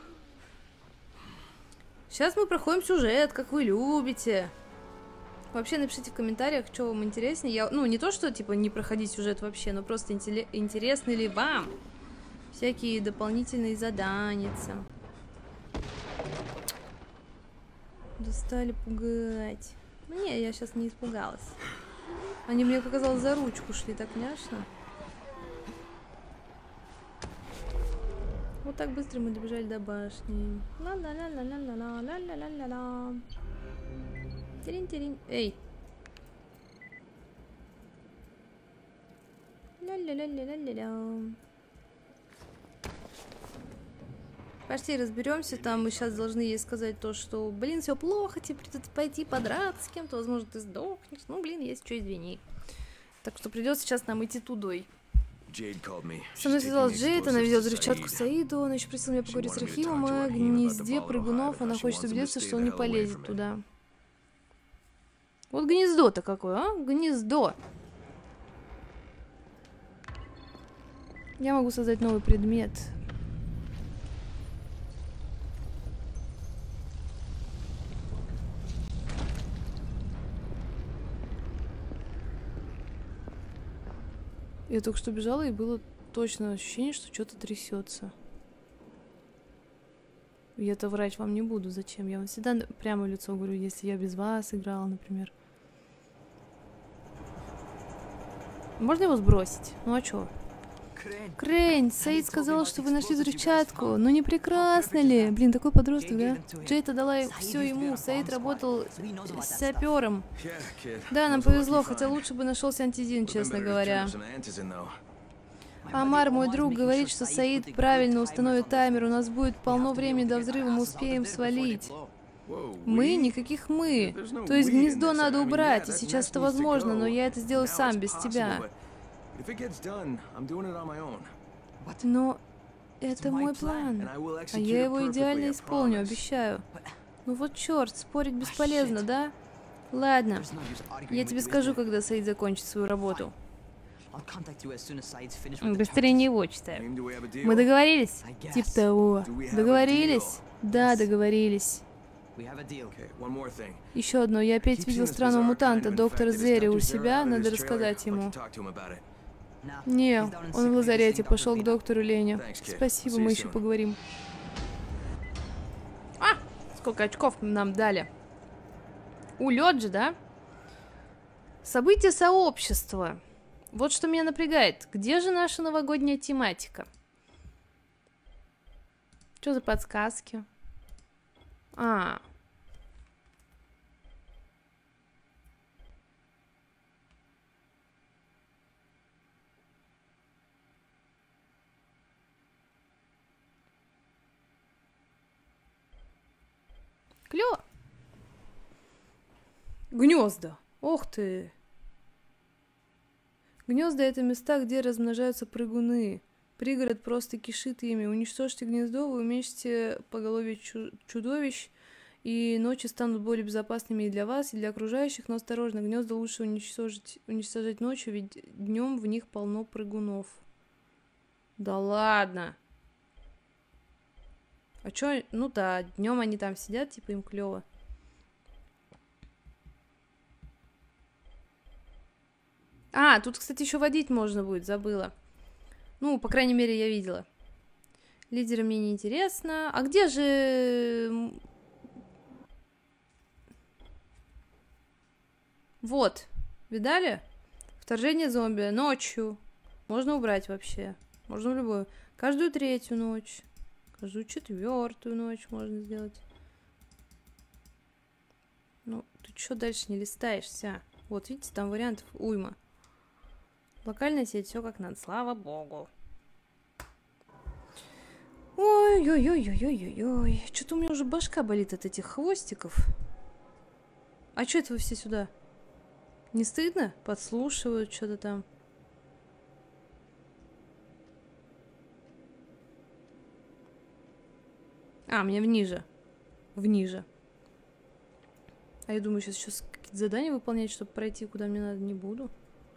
Сейчас мы проходим сюжет, как вы любите. Вообще напишите в комментариях, что вам интереснее. Ну, не то, что, типа, не проходить сюжет вообще, но просто интересны ли вам всякие дополнительные заданицы. Достали пугать. Ну, не, я сейчас не испугалась. Они мне, как оказалось, за ручку шли, так няшно. Вот так быстро мы добежали до башни. Ла-ла-ла-ла-ла-ла-ла-ла-ла-ла. Терень-терень. Эй! Ла-ла-ла-ла-ла-ла-ла. Пошли разберемся, там мы сейчас должны ей сказать то, что, блин, все плохо, тебе придется пойти подраться с кем-то, возможно, ты сдохнешь. Ну, блин, есть что, извини. Так что придется сейчас нам идти тудой. Со мной связалась Джейд, она ведет взрывчатку Саиду, она еще просила меня поговорить с Рахимом о гнезде прыгунов, она хочет убедиться, что он не полезет туда. Вот гнездо-то какое, а? Гнездо. Я могу создать новый предмет. Я только что бежала, и было точно ощущение, что что-то трясется. Я-то врать вам не буду. Зачем? Я вам всегда прямо в лицо говорю, если я без вас играла, например. Можно его сбросить? Ну а чё? Крейн, Саид сказал, что вы нашли взрывчатку. Ну не прекрасно ли? Блин, такой подросток, да? Джейд отдала все ему. Саид работал сапером. Да, нам повезло, хотя лучше бы нашелся антизин, честно говоря. Амар, мой друг, говорит, что Саид правильно установит таймер. У нас будет полно времени до взрыва, мы успеем свалить. Мы? Никаких мы. То есть гнездо надо убрать, и сейчас это возможно, но я это сделаю сам, без тебя. Но это мой план, а я его идеально исполню, обещаю. Ну вот черт, спорить бесполезно, да? Ладно, я тебе скажу, когда Саид закончит свою работу. Быстрее него читаю. Мы договорились? Типа того. Договорились? Да, договорились. Еще одно. Я опять видел странного мутанта, доктора Зери, у себя. Надо рассказать ему. Не, он в лазарете. Пошел к доктору Лене. Спасибо, мы еще поговорим. А! Сколько очков нам дали. Улет же, да? События сообщества. Вот что меня напрягает. Где же наша новогодняя тематика? Что за подсказки? А. Клево. Гнезда. Ох ты. Гнезда — это места, где размножаются прыгуны. Пригород просто кишит ими. Уничтожьте гнездо, вы уменьшите поголовье чудовищ, и ночи станут более безопасными и для вас, и для окружающих, но осторожно, гнезда лучше уничтожать ночью, ведь днем в них полно прыгунов. Да ладно. А чё? Ну да, днем они там сидят, типа им клево. А, тут, кстати, еще водить можно будет, забыла. Ну, по крайней мере, я видела. Лидеры мне не интересно. А где же... Вот. Видали? Вторжение зомби. Ночью. Можно убрать вообще. Можно в любую. Каждую третью ночь. Каждую четвертую ночь можно сделать. Ну, ты что дальше не листаешься? Вот, видите, там вариантов уйма. Локальная сеть, все как надо, слава богу. Ой-ой-ой-ой-ой-ой. Что-то у меня уже башка болит от этих хвостиков. А что это вы все сюда? Не стыдно? Подслушивают что-то там. А, мне вниже. Вниже. А я думаю, сейчас еще какие-то задания выполнять, чтобы пройти, куда мне надо, не буду.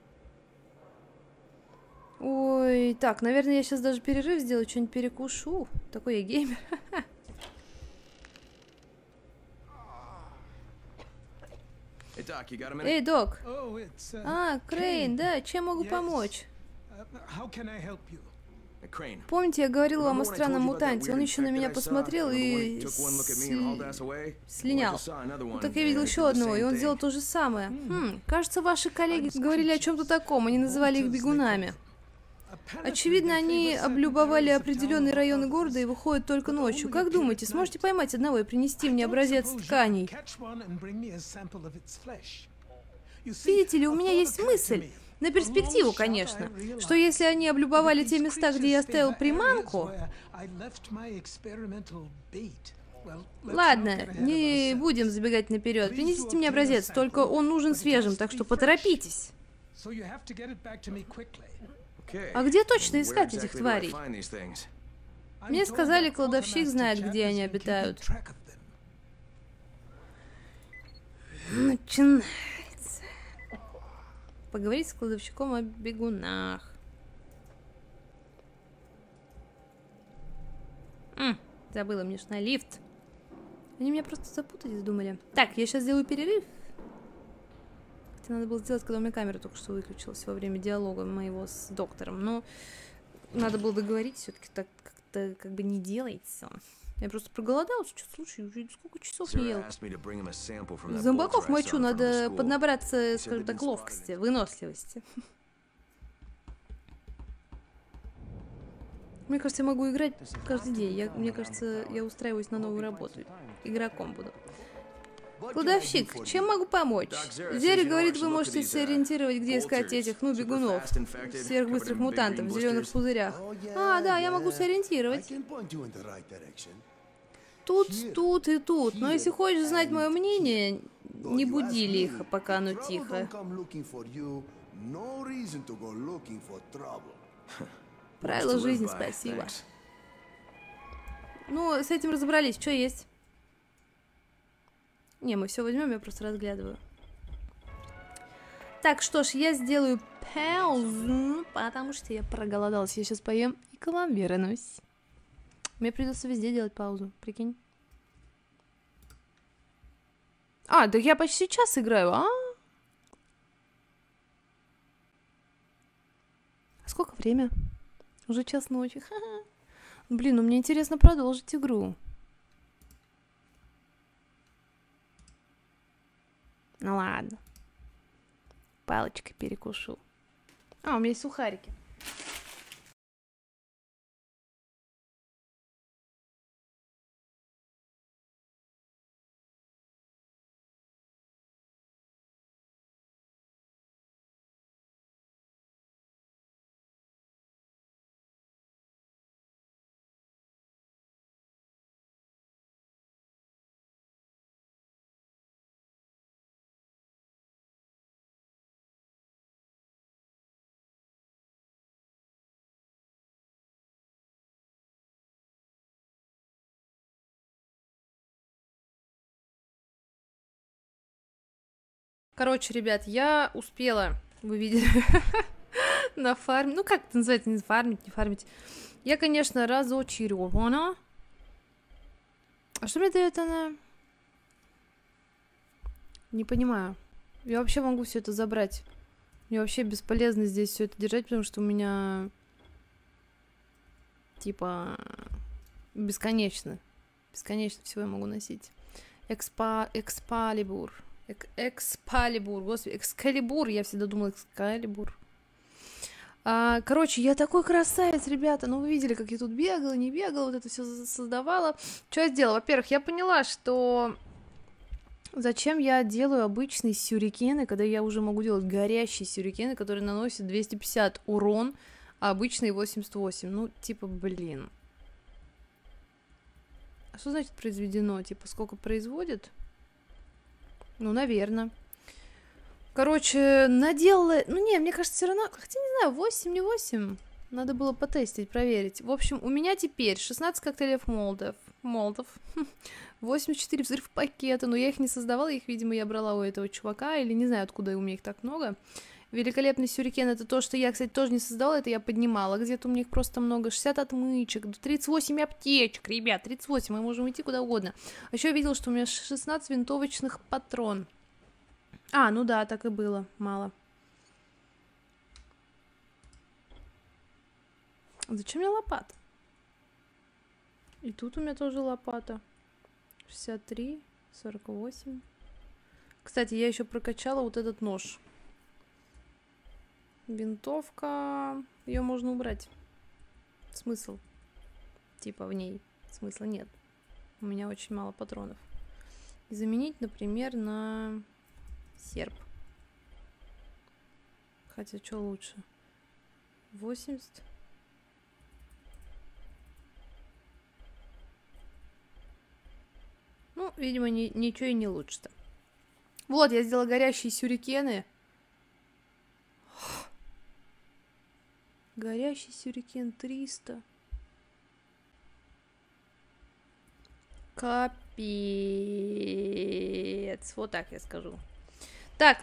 Ой, так, наверное, я сейчас даже перерыв сделаю, что-нибудь перекушу. Такой я геймер. Эй, док. А, Крейн, да, чем могу помочь? Помните, я говорил вам о странном мутанте? Он еще на меня посмотрел и слинял. Ну, так я видел еще одного, и он сделал то же самое. Кажется, ваши коллеги говорили о чем-то таком, они называли их бегунами. Очевидно, они облюбовали определенные районы города и выходят только ночью. Как думаете, сможете поймать одного и принести мне образец тканей? Видите ли, у меня есть мысль. На перспективу, конечно. Что если они облюбовали те места, где я оставил приманку... Ладно, не будем забегать наперед. Принесите мне образец, только он нужен свежим, так что поторопитесь. А где точно искать этих тварей? Мне сказали, кладовщик знает, где они обитают. Начинается. Поговорить с кладовщиком о бегунах. Забыла, мне ж на лифт. Они меня просто запутать вздумали. Так, я сейчас сделаю перерыв. Хотя надо было сделать, когда у меня камера только что выключилась во время диалога моего с доктором. Но надо было договорить, все-таки так как-то как бы не делается. Я просто проголодалась. Что, слушай, уже сколько часов не ел. Зомбаков мочу, надо поднабраться, скажем так, ловкости, выносливости. Мне кажется, я могу играть каждый день. Мне кажется, я устраиваюсь на новую работу. Игроком буду. Кладовщик, чем могу помочь? Зерри говорит, вы можете сориентировать, где искать этих, ну, бегунов. Сверхбыстрых мутантов в зеленых пузырях. А, да, я могу сориентировать. Тут и тут. Но если хочешь знать мое мнение, не буди лихо, пока оно тихо. Правила жизни, спасибо. Ну, с этим разобрались. Что есть? Не, мы все возьмем, я просто разглядываю. Так, что ж, я сделаю паузу, потому что я проголодалась. Я сейчас поем и к вам вернусь. Мне придется везде делать паузу, прикинь. А, да я почти час играю, а? Сколько время? Уже час ночи. Ха-ха. Блин, ну мне интересно продолжить игру. Ну ладно. Палочкой перекушу. А, у меня есть сухарики. Короче, ребят, я успела, вы видели, на фарме. Ну, как это называется, не фармить, не фармить. Я, конечно, разочарована. А что мне дает она? Не понимаю. Я вообще могу все это забрать. Мне вообще бесполезно здесь все это держать, потому что у меня типа бесконечно. Бесконечно всего я могу носить. Экспалибур. Экспалибур, господи, экскалибур, я всегда думала экскалибур. Короче, я такой красавец, ребята. Ну, вы видели, как я тут бегала, не бегала, вот это все создавала. Что я сделала? Во-первых, я поняла, что зачем я делаю обычные сюрикены, когда я уже могу делать горящие сюрикены, которые наносят 250 урон, а обычные 88. Ну, типа, блин. А что значит произведено? Типа, сколько производит? Ну, наверное. Короче, наделала... Ну, не, мне кажется, все равно... Хотя, не знаю, 8, не 8. Надо было потестить, проверить. В общем, у меня теперь 16 коктейлей Молотов. 84 взрыв пакета. Но я их не создавала, их, видимо, я брала у этого чувака. Или не знаю, откуда у меня их так много. Великолепный сюрикен — это то, что я, кстати, тоже не создала. Это я поднимала. Где-то у меня их просто много. 60 отмычек, 38 аптечек. Ребят, 38. Мы можем идти куда угодно. А еще я видела, что у меня 16 винтовочных патрон. Ну да, так и было. Мало. Зачем мне лопата? И тут у меня тоже лопата. 63, 48. Кстати, я еще прокачала вот этот нож. Винтовка. Ее можно убрать. Смысл? Типа в ней. Смысла нет. У меня очень мало патронов. И заменить, например, на серп. Хотя, что лучше? 80. Ну, видимо, ничего и не лучше-то. Вот, я сделала горящие сюрикены. Горящий сюрикен 300. Капец. Вот так я скажу. Так.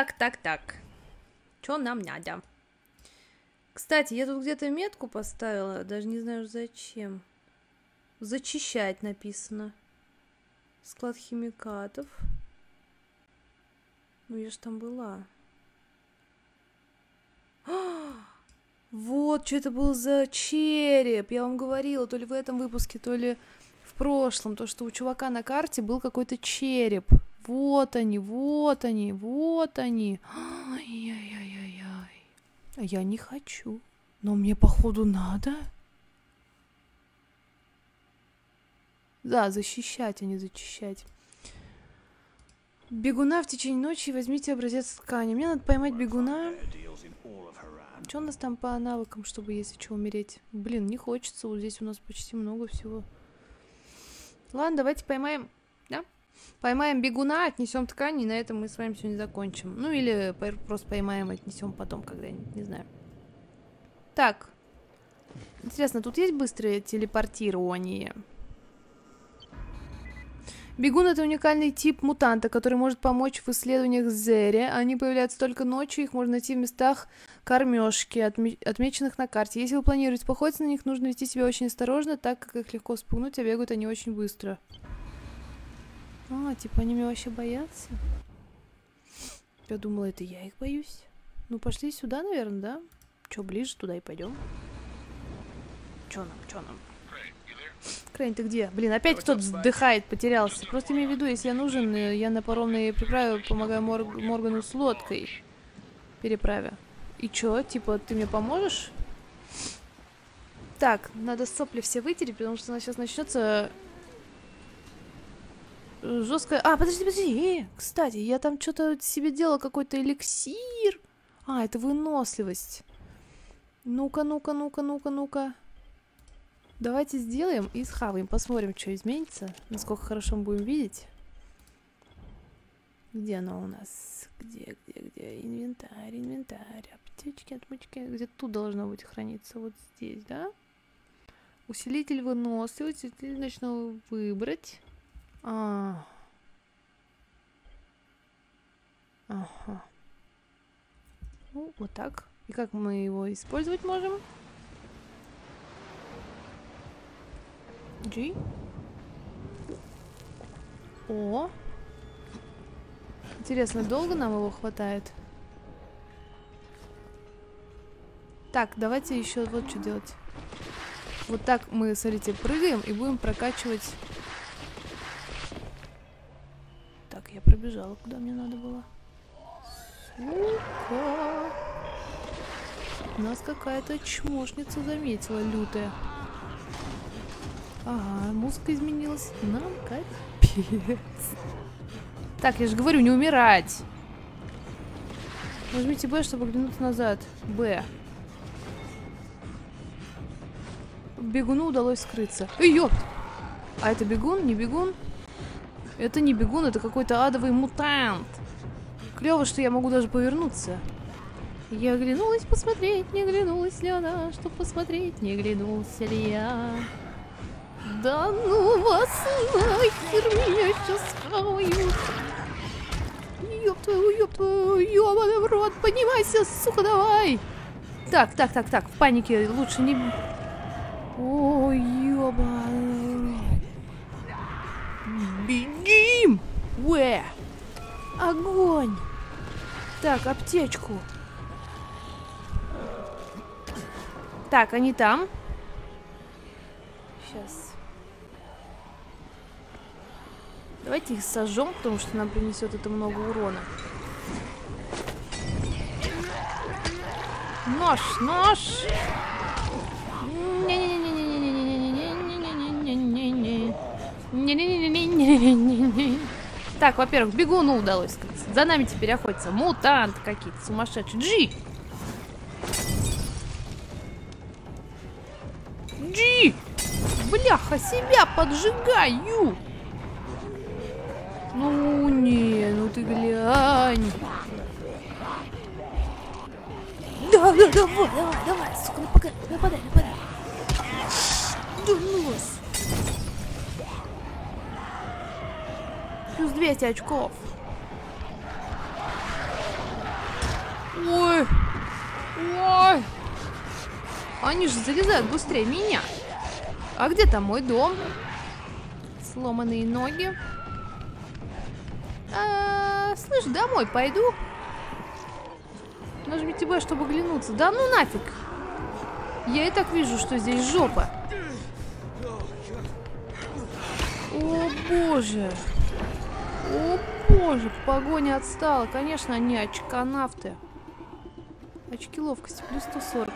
Что нам надо? Кстати, я тут где-то метку поставила. Даже не знаю зачем. Зачищать написано. Склад химикатов. Ну, я ж там была. Вот, что это был за череп. Я вам говорила, то ли в этом выпуске, то ли в прошлом. То, что у чувака на карте был какой-то череп. Вот они, вот они, вот они. Ай-яй-яй-яй. А я не хочу. Но мне, походу, надо. Да, защищать, а не зачищать. Бегуна в течение ночи, возьмите образец ткани. Мне надо поймать бегуна. Что у нас там по навыкам, чтобы, если что, умереть? Блин, не хочется. Вот здесь у нас почти много всего. Ладно, давайте поймаем. Да? Поймаем бегуна, отнесем ткань, и на этом мы с вами сегодня закончим. Ну, или просто поймаем и отнесем потом когда-нибудь, не знаю. Так. Интересно, тут есть быстрое телепортирование? Бегун — это уникальный тип мутанта, который может помочь в исследованиях Зере. Они появляются только ночью, их можно найти в местах кормежки, отмеченных на карте. Если вы планируете походить на них, нужно вести себя очень осторожно, так как их легко спугнуть, а бегают они очень быстро. Типа они меня вообще боятся? Я думала, это я их боюсь. Ну, пошли сюда, наверное, да? Чё, ближе туда и пойдем. Чё нам? Крейн, ты где? Блин, опять кто-то вздыхает, потерялся. Просто имею в виду, если я нужен, я на паромной переправе помогаю Моргану с лодкой. Переправе. И чё, типа, ты мне поможешь? Так, надо сопли все вытереть, потому что сейчас начнется жесткая... Подожди. Кстати, я там что-то себе делала, какой-то эликсир. Это выносливость. Ну-ка. Давайте сделаем и схаваем. Посмотрим, что изменится. Насколько хорошо мы будем видеть. Где оно у нас? Где? Инвентарь. Аптечки, отмычки. Где тут должно быть храниться? Вот здесь, да? Усилитель выносливости. Усилитель начну выбрать. Ага. Ну, вот так. И как мы его использовать можем? G. О. Интересно, долго нам его хватает? Так, давайте еще вот что делать. Вот так мы, смотрите, прыгаем и будем прокачивать. Так, я пробежала, куда мне надо было. Сука. Нас какая-то чмошница заметила, лютая. Ага, музыка изменилась. Нам капец. Так, я же говорю, не умирать. Нажмите Б, чтобы оглянуться назад. Б. Бегуну удалось скрыться. Эй, ёпт! А это бегун? Не бегун? Это не бегун, это какой-то адовый мутант. Клево, что я могу даже повернуться. Я оглянулась посмотреть, не оглянулась ли она, чтоб посмотреть, не оглянулся ли я. Да ну вас нахер, меня сейчас схавают. Ёб твою, ёбаный в рот, поднимайся, сука, давай. Так, в панике лучше не... Ой, ёбаный. Бегим! Уэ! Огонь! Так, аптечку. Так, они там. Сейчас. Давайте их сожжем, потому что нам принесет это много урона. Нож, нож! Так, во-первых, бегуну удалось скрыться. За нами теперь охотятся мутанты какие-то сумасшедшие. Джи! Джи! Бляха, себя поджигаю! Ну не, ну ты глянь. Давай, сука, нападай. Да нос. Плюс 200 очков. Ой. Они же залезают быстрее меня. А где там мой дом? Сломанные ноги. Слышь, домой пойду. Нажмите Б, чтобы оглянуться. Да ну нафиг. Я и так вижу, что здесь жопа. О боже. О боже, погоня отстала. Конечно, они очконавты. Очки ловкости плюс 140.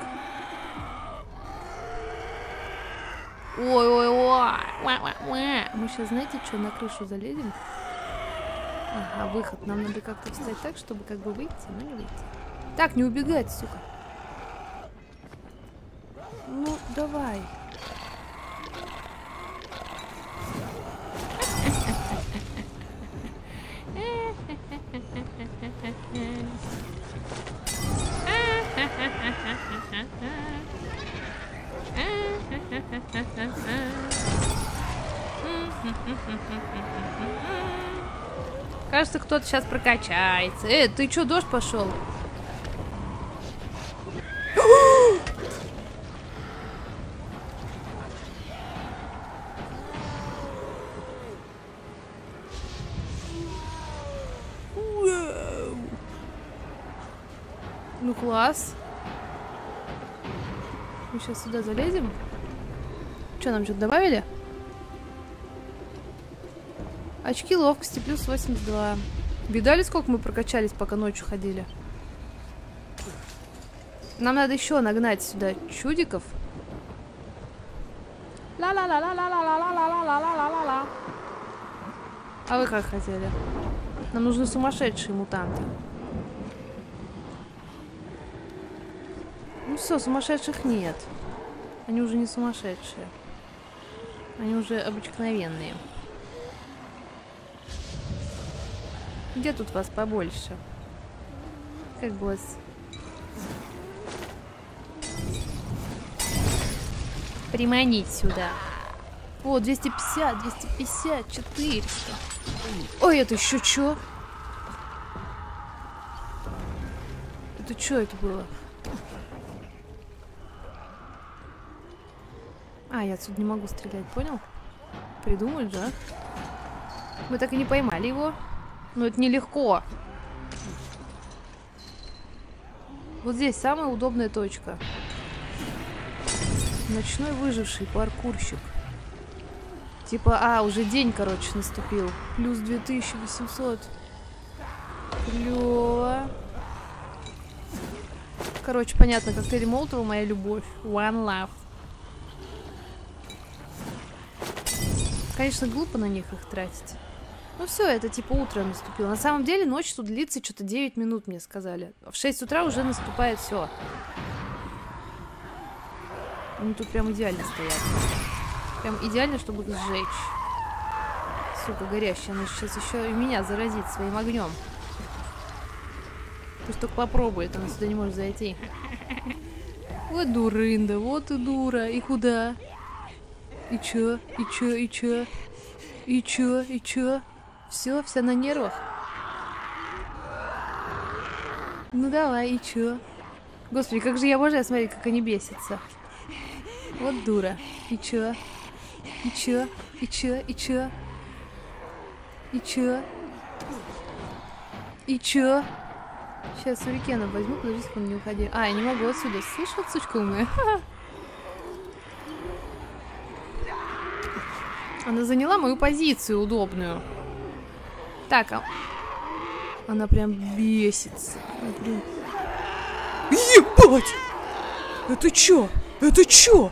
Ой. Мы сейчас, знаете, что, на крышу залезем? Ага, выход. Нам надо как-то встать так, чтобы как бы выйти, но не выйти. Так, не убегать, сука. Ну, давай. Кажется, кто-то сейчас прокачается. Ты чё, дождь пошел? Ну класс. Мы сейчас сюда залезем. Что, нам что-то добавили? Очки ловкости плюс 82. Видали, сколько мы прокачались, пока ночью ходили? Нам надо еще нагнать сюда чудиков. Ла-ла-ла-ла-ла-ла-ла-ла-ла-ла-ла-ла-ла. А вы как хотели? Нам нужны сумасшедшие мутанты. Ну все, сумасшедших нет. Они уже не сумасшедшие. Они уже обыкновенные. Где тут вас побольше? Как бы вас... приманить сюда. О, 250, 250, 400. Ой, это еще что? Это что это было? А, я отсюда не могу стрелять, понял? Придумали, да? Мы так и не поймали его. Но это нелегко. Вот здесь самая удобная точка. Ночной выживший паркурщик. Типа, уже день, короче, наступил. Плюс 2800. Клёво. Короче, понятно, коктейль Молотова моя любовь. One love. Конечно, глупо на них их тратить. Ну все, это типа утро наступило. На самом деле ночь тут длится что-то 9 минут, мне сказали. В 6 утра уже наступает все. Они тут прям идеально стоят. Прям идеально, чтобы их сжечь. Сука, горящая. Она сейчас еще и меня заразит своим огнем. Пусть только попробует, она сюда не может зайти. Вот дурында, вот и дура. И куда? И чё? И чё? И чё? И чё? И чё? Все, вся на нервах. Ну давай, и чё? Господи, как же я обожаю смотреть, как они бесятся. Вот дура. И чё? И чё? И чё? И чё? И чё? И чё? Сейчас сюрикена возьму, подожди секунду, не уходи. Я не могу отсюда. Слышь, вот сучка умная. Она заняла мою позицию удобную. Так, она прям бесится. Ебать! Это чё? Это чё?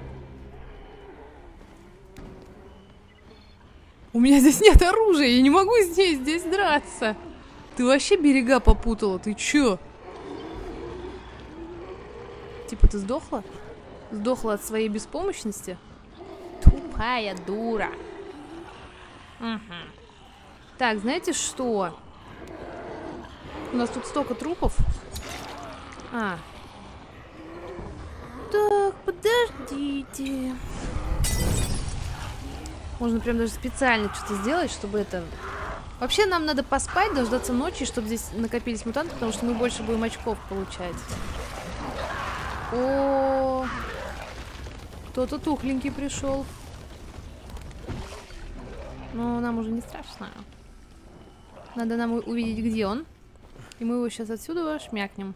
У меня здесь нет оружия, я не могу здесь драться. Ты вообще берега попутала, ты чё? Типа ты сдохла? Сдохла от своей беспомощности? Тупая дура. Угу. Так, знаете что? У нас тут столько трупов. Так, подождите. Можно прям даже специально что-то сделать, чтобы это... Вообще нам надо поспать, дождаться ночи, чтобы здесь накопились мутанты, потому что мы больше будем очков получать. О, кто-то тухленький пришел. Но нам уже не страшно. Надо нам увидеть, где он. И мы его сейчас отсюда шмякнем.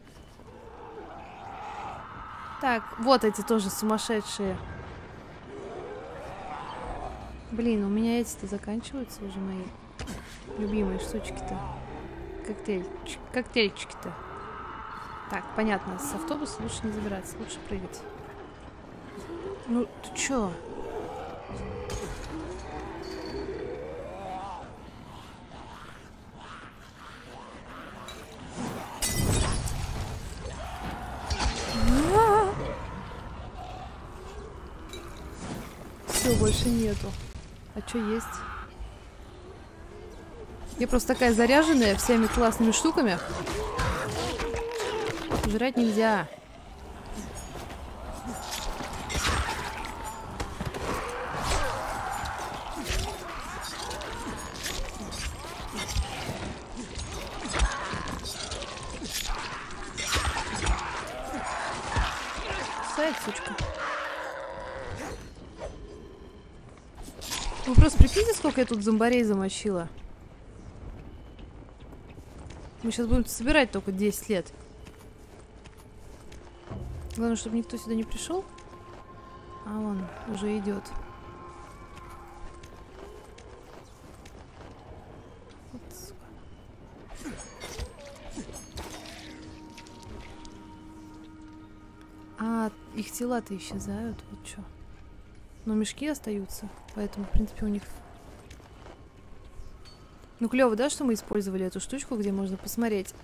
Так, вот эти тоже сумасшедшие. Блин, у меня эти-то заканчиваются уже, мои любимые штучки-то. Коктейльчики-то. Так, понятно, с автобуса лучше не забираться, лучше прыгать. Ну, ты чё? Все, больше нету. А что есть? Я просто такая заряженная всеми классными штуками. Жрать нельзя. Сайт, сучка. Вы просто прикиньте, сколько я тут зомбарей замочила. Мы сейчас будем собирать только 10 лет. Главное, чтобы никто сюда не пришел. А он уже идет. Вот, сука. Их тела-то исчезают. Вот что. Но мешки остаются. Поэтому, в принципе, у них... Ну, клево, да, что мы использовали эту штучку, где можно посмотреть.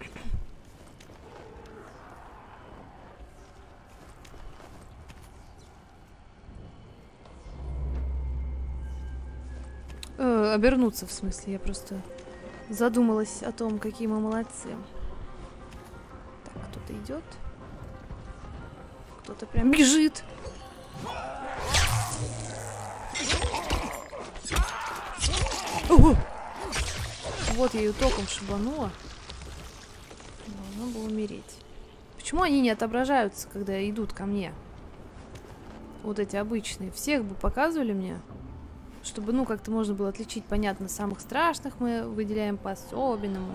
Обернуться, в смысле. Я просто задумалась о том, какие мы молодцы. Так, кто-то идет. Кто-то прям бежит. Ого! Вот я ее током шибанула. Должна была умереть. Почему они не отображаются, когда идут ко мне? Вот эти обычные. Всех бы показывали мне, чтобы, ну, как-то можно было отличить, понятно, самых страшных мы выделяем по особенному.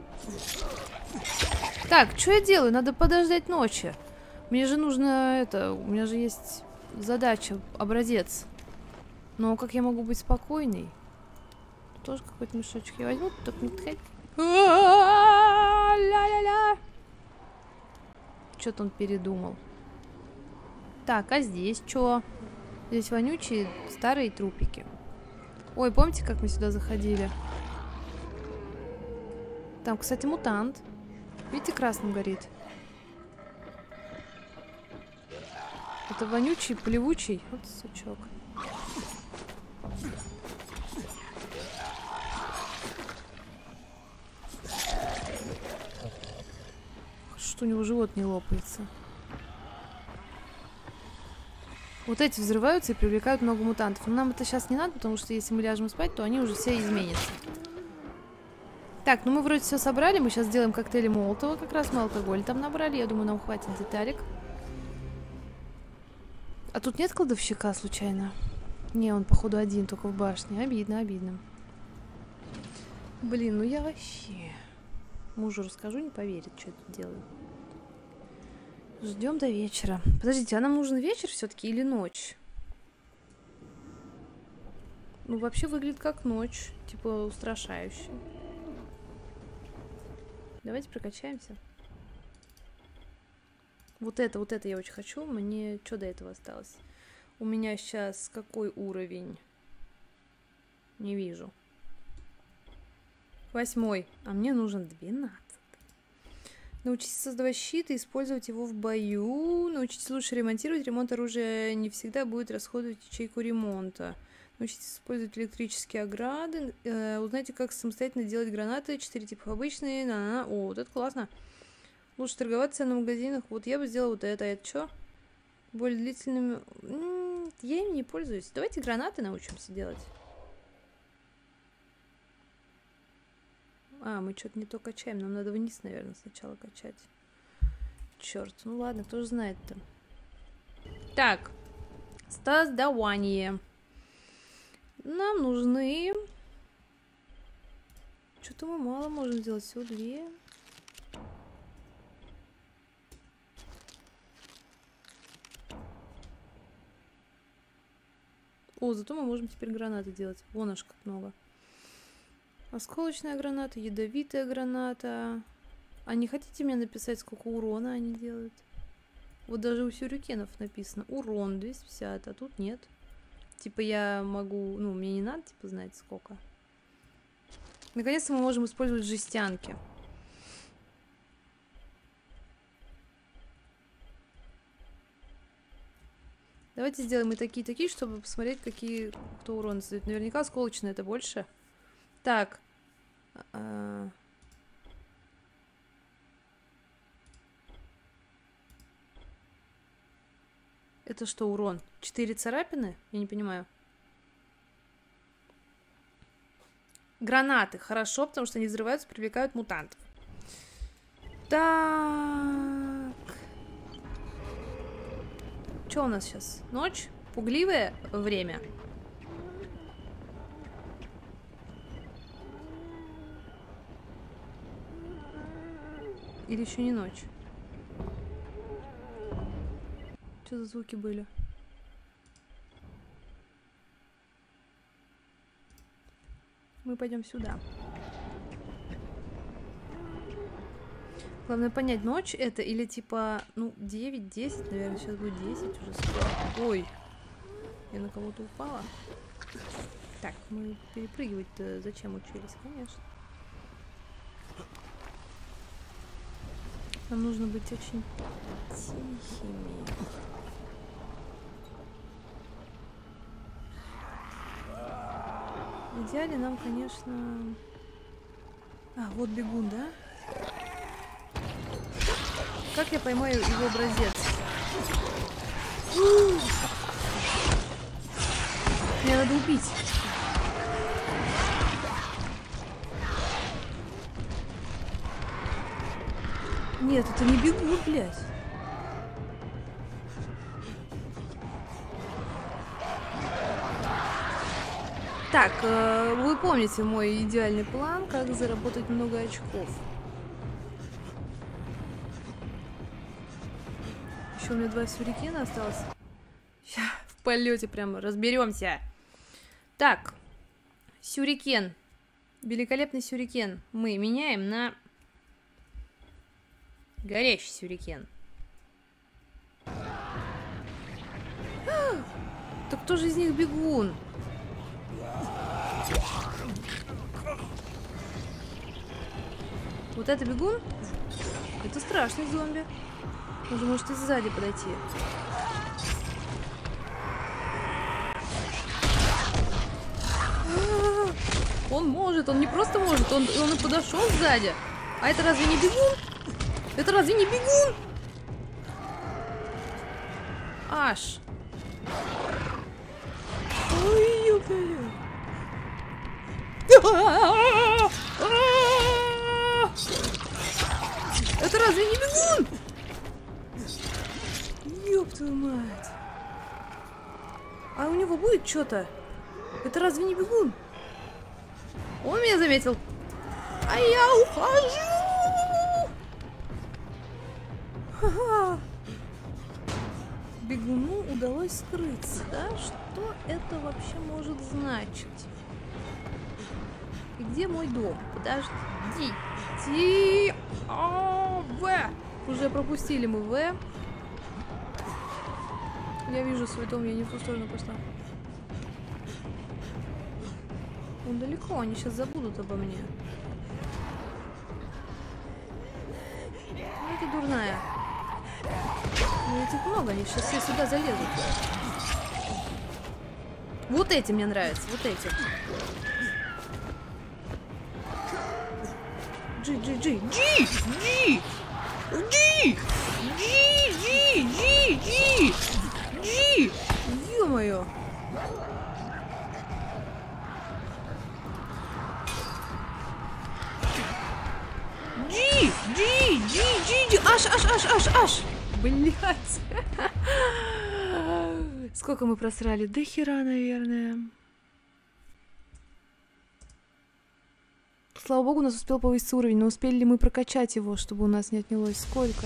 Так, что я делаю? Надо подождать ночи. Мне же нужно это... У меня же есть задача, образец. Но как я могу быть спокойной? Тоже какой-то мешочек я возьму, только не тхать. Ля-ля-ля. Что-то он передумал. Так, а здесь что? Здесь вонючие старые трупики. Ой, помните, как мы сюда заходили? Там, кстати, мутант. Видите, красным горит. Это вонючий, плевучий. Вот сучок. Что у него живот не лопается. Вот эти взрываются и привлекают много мутантов. Но нам это сейчас не надо, потому что если мы ляжем спать, то они уже все изменятся. Так, ну мы вроде все собрали. Мы сейчас сделаем коктейли Молотова. Как раз мы алкоголь там набрали. Я думаю, нам хватит деталек. А тут нет кладовщика, случайно? Не, он, походу, один, только в башне. Обидно, обидно. Блин, ну я вообще... Мужу расскажу, не поверит, что я тут делаю. Ждем до вечера. Подождите, а нам нужен вечер все-таки или ночь? Ну, вообще выглядит как ночь. Типа устрашающе. Давайте прокачаемся. Вот это я очень хочу. Мне что до этого осталось? У меня сейчас какой уровень? Не вижу. 8. А мне нужен 12. Научитесь создавать щит и использовать его в бою. Научитесь лучше ремонтировать. Ремонт оружия не всегда будет расходовать ячейку ремонта. Научитесь использовать электрические ограды. Узнайте, как самостоятельно делать гранаты. 4 типа обычные. О, вот это классно. Лучше торговаться на магазинах. Вот я бы сделала вот это. А это что? Более длительными... Я им не пользуюсь. Давайте гранаты научимся делать. А, мы что-то не то качаем. Нам надо вниз, наверное, сначала качать. Черт. Ну ладно, кто же знает-то. Так. Создавание. Нам нужны... Что-то мы мало можем сделать. Всего 2. О, зато мы можем теперь гранаты делать. Вон аж как много. Осколочная граната, ядовитая граната. А не хотите мне написать, сколько урона они делают? Вот даже у сюрикенов написано урон 250, а тут нет. Типа я могу... Ну, мне не надо, типа, знать сколько. Наконец-то мы можем использовать жестянки. Давайте сделаем и такие, чтобы посмотреть, какие кто урон задает. Наверняка осколочная это больше. Так. Это что, урон? 4 царапины? Я не понимаю. Гранаты. Хорошо, потому что они взрываются, привлекают мутантов. Так. Что у нас сейчас? Ночь? Пугливое время? Или еще не ночь? Что за звуки были? Мы пойдем сюда. Главное понять, ночь это или типа, ну, 9-10, наверное, сейчас будет 10 уже скоро. Ой, я на кого-то упала. Так, мы перепрыгивать-то зачем учились, конечно. Нам нужно быть очень тихими. В идеале нам, конечно... А, вот бегун, да? Как я поймаю его образец? Мне надо убить. Нет, это не бегут, блядь. Так, вы помните мой идеальный план, как заработать много очков. Еще у меня 2 сюрикена осталось. Сейчас в полете прямо разберемся. Так, сюрикен. Великолепный сюрикен. Мы меняем на горящий сюрикен. Так кто же из них бегун? Вот это бегун? Это страшный зомби. Он же может и сзади подойти. Он может, он не просто может, он и подошел сзади. А это разве не бегун? Это разве не бегун? Аж. Ой, ёпта. Это разве не бегун? Ёб твою мать. А у него будет что-то? Это разве не бегун? Он меня заметил. А я ухожу. Ха-ха. Бегуну удалось скрыться, да? Что это вообще может значить? И где мой дом? Подожди. В. Уже пропустили мы В. Я вижу свой дом, я не в ту сторону пошла. Он далеко, они сейчас забудут обо мне. Ну, это дурная. Ну, этих много, они сейчас все сюда залезут. Вот эти мне нравятся, вот эти. Джи, джи, джи, джи, джи, джи, джи, джи, джи, джи, джи. Ё-моё. Джи, джи, джи, джи, джи. Аж. Блять. Сколько мы просрали? До хера, наверное. Слава богу, у нас успел повыситься уровень, но успели ли мы прокачать его, чтобы у нас не отнялось? Сколько?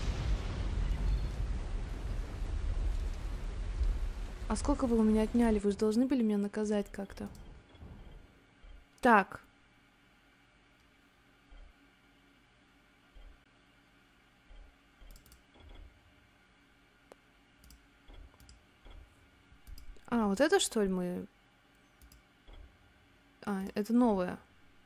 А сколько вы у меня отняли? Вы же должны были меня наказать как-то. Так. А, вот это что ли мы... А, это новое.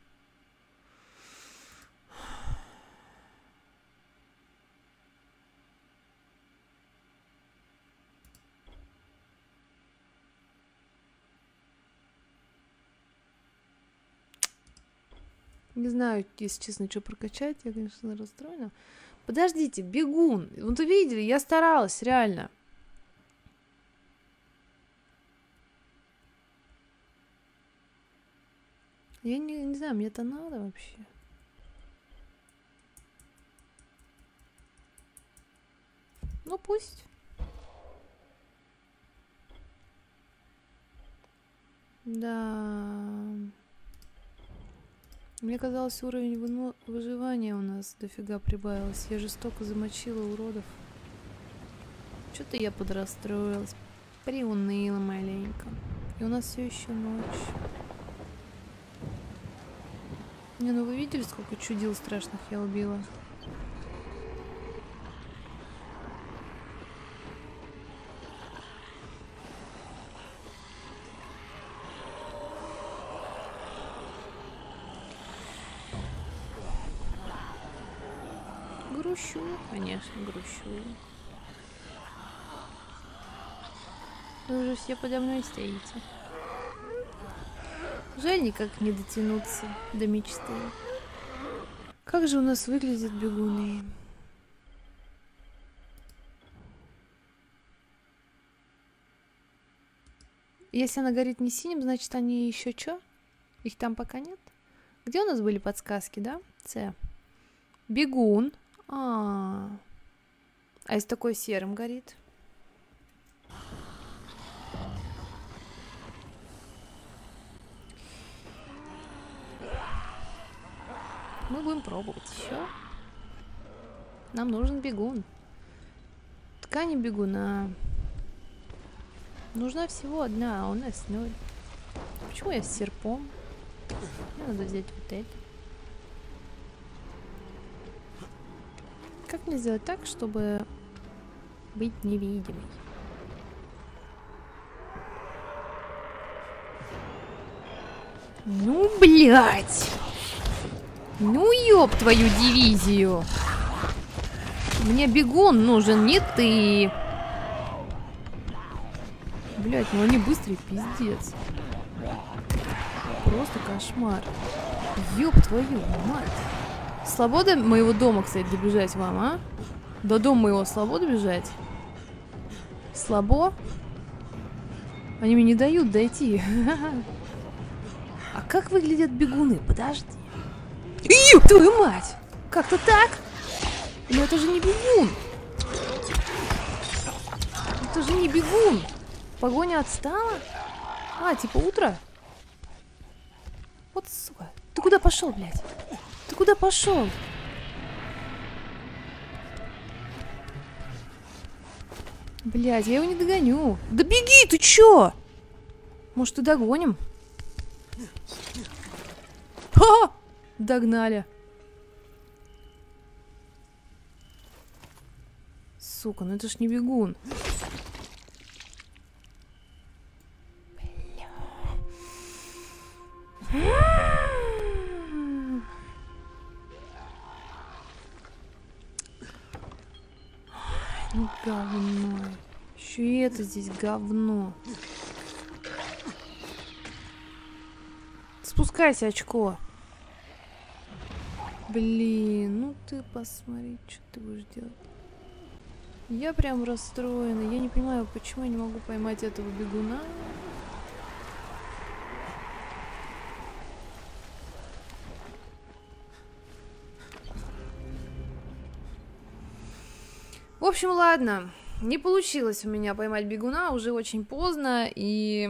Не знаю, если честно, что прокачать. Я, конечно, расстроена. Подождите, бегун. Вот вы видели, я старалась, реально. Я не знаю, мне это надо вообще. Ну, пусть. Да. Мне казалось, уровень выживания у нас дофига прибавилось. Я жестоко замочила уродов. Что-то я подрастроилась. Приуныла маленько. И у нас все еще ночь. Не, ну вы видели, сколько чудил страшных я убила? Грущу, конечно, грущу. Вы уже все подо мной стоите. Жаль никак не дотянуться до мечты. Как же у нас выглядят бегуны? Если она горит не синим, значит они еще что? Их там пока нет? Где у нас были подсказки, да? С. Бегун. А если такой серым горит? Мы будем пробовать еще. Нам нужен бегун. Ткани бегуна. Нужна всего одна, а у нас 0. Почему я с серпом? Мне надо взять вот это. Как мне сделать так, чтобы быть невидимой? Ну, блядь! Ну, ёб твою дивизию! Мне бегун нужен, не ты! Блядь, ну они быстрые, пиздец. Просто кошмар. Ёб твою мать. Слабо до моего дома, кстати, добежать вам, а? До дома моего слабо добежать? Слабо? Они мне не дают дойти. А как выглядят бегуны? Подожди. Ёб твою мать! Как-то так? Но это же не бегун. Это же не бегун. Погоня отстала? А, типа утро? Вот сука. Ты куда пошел, блядь? Ты куда пошел? Блядь, я его не догоню. Да беги, ты чё? Может, и догоним? Ха! Догнали. Сука, ну это ж не бегун. Ну говно. Еще и это здесь говно. Спускайся, очко. Блин, ну ты посмотри, что ты будешь делать. Я прям расстроена. Я не понимаю, почему я не могу поймать этого бегуна. В общем, ладно. Не получилось у меня поймать бегуна. Уже очень поздно. И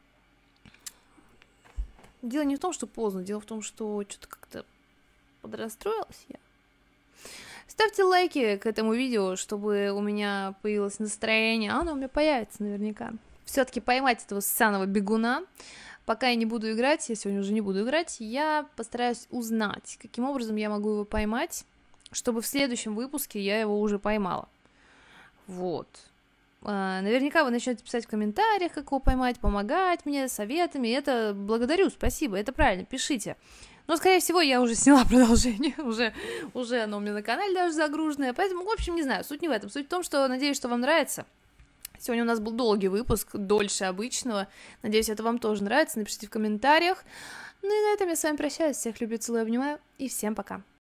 дело не в том, что поздно. Дело в том, что что-то как-то подрастроилась я. Ставьте лайки к этому видео, чтобы у меня появилось настроение. А оно у меня появится наверняка. Все-таки поймать этого ссаного бегуна. Пока я не буду играть, я сегодня уже не буду играть, я постараюсь узнать, каким образом я могу его поймать, чтобы в следующем выпуске я его уже поймала. Вот. Наверняка вы начнете писать в комментариях, как его поймать, помогать мне советами. Это благодарю, спасибо, это правильно, пишите. Но, скорее всего, я уже сняла продолжение, уже оно у меня на канале даже загруженное, поэтому, в общем, не знаю, суть не в этом. Суть в том, что надеюсь, что вам нравится. Сегодня у нас был долгий выпуск, дольше обычного. Надеюсь, это вам тоже нравится, напишите в комментариях. Ну и на этом я с вами прощаюсь, всех люблю, целую, обнимаю, и всем пока.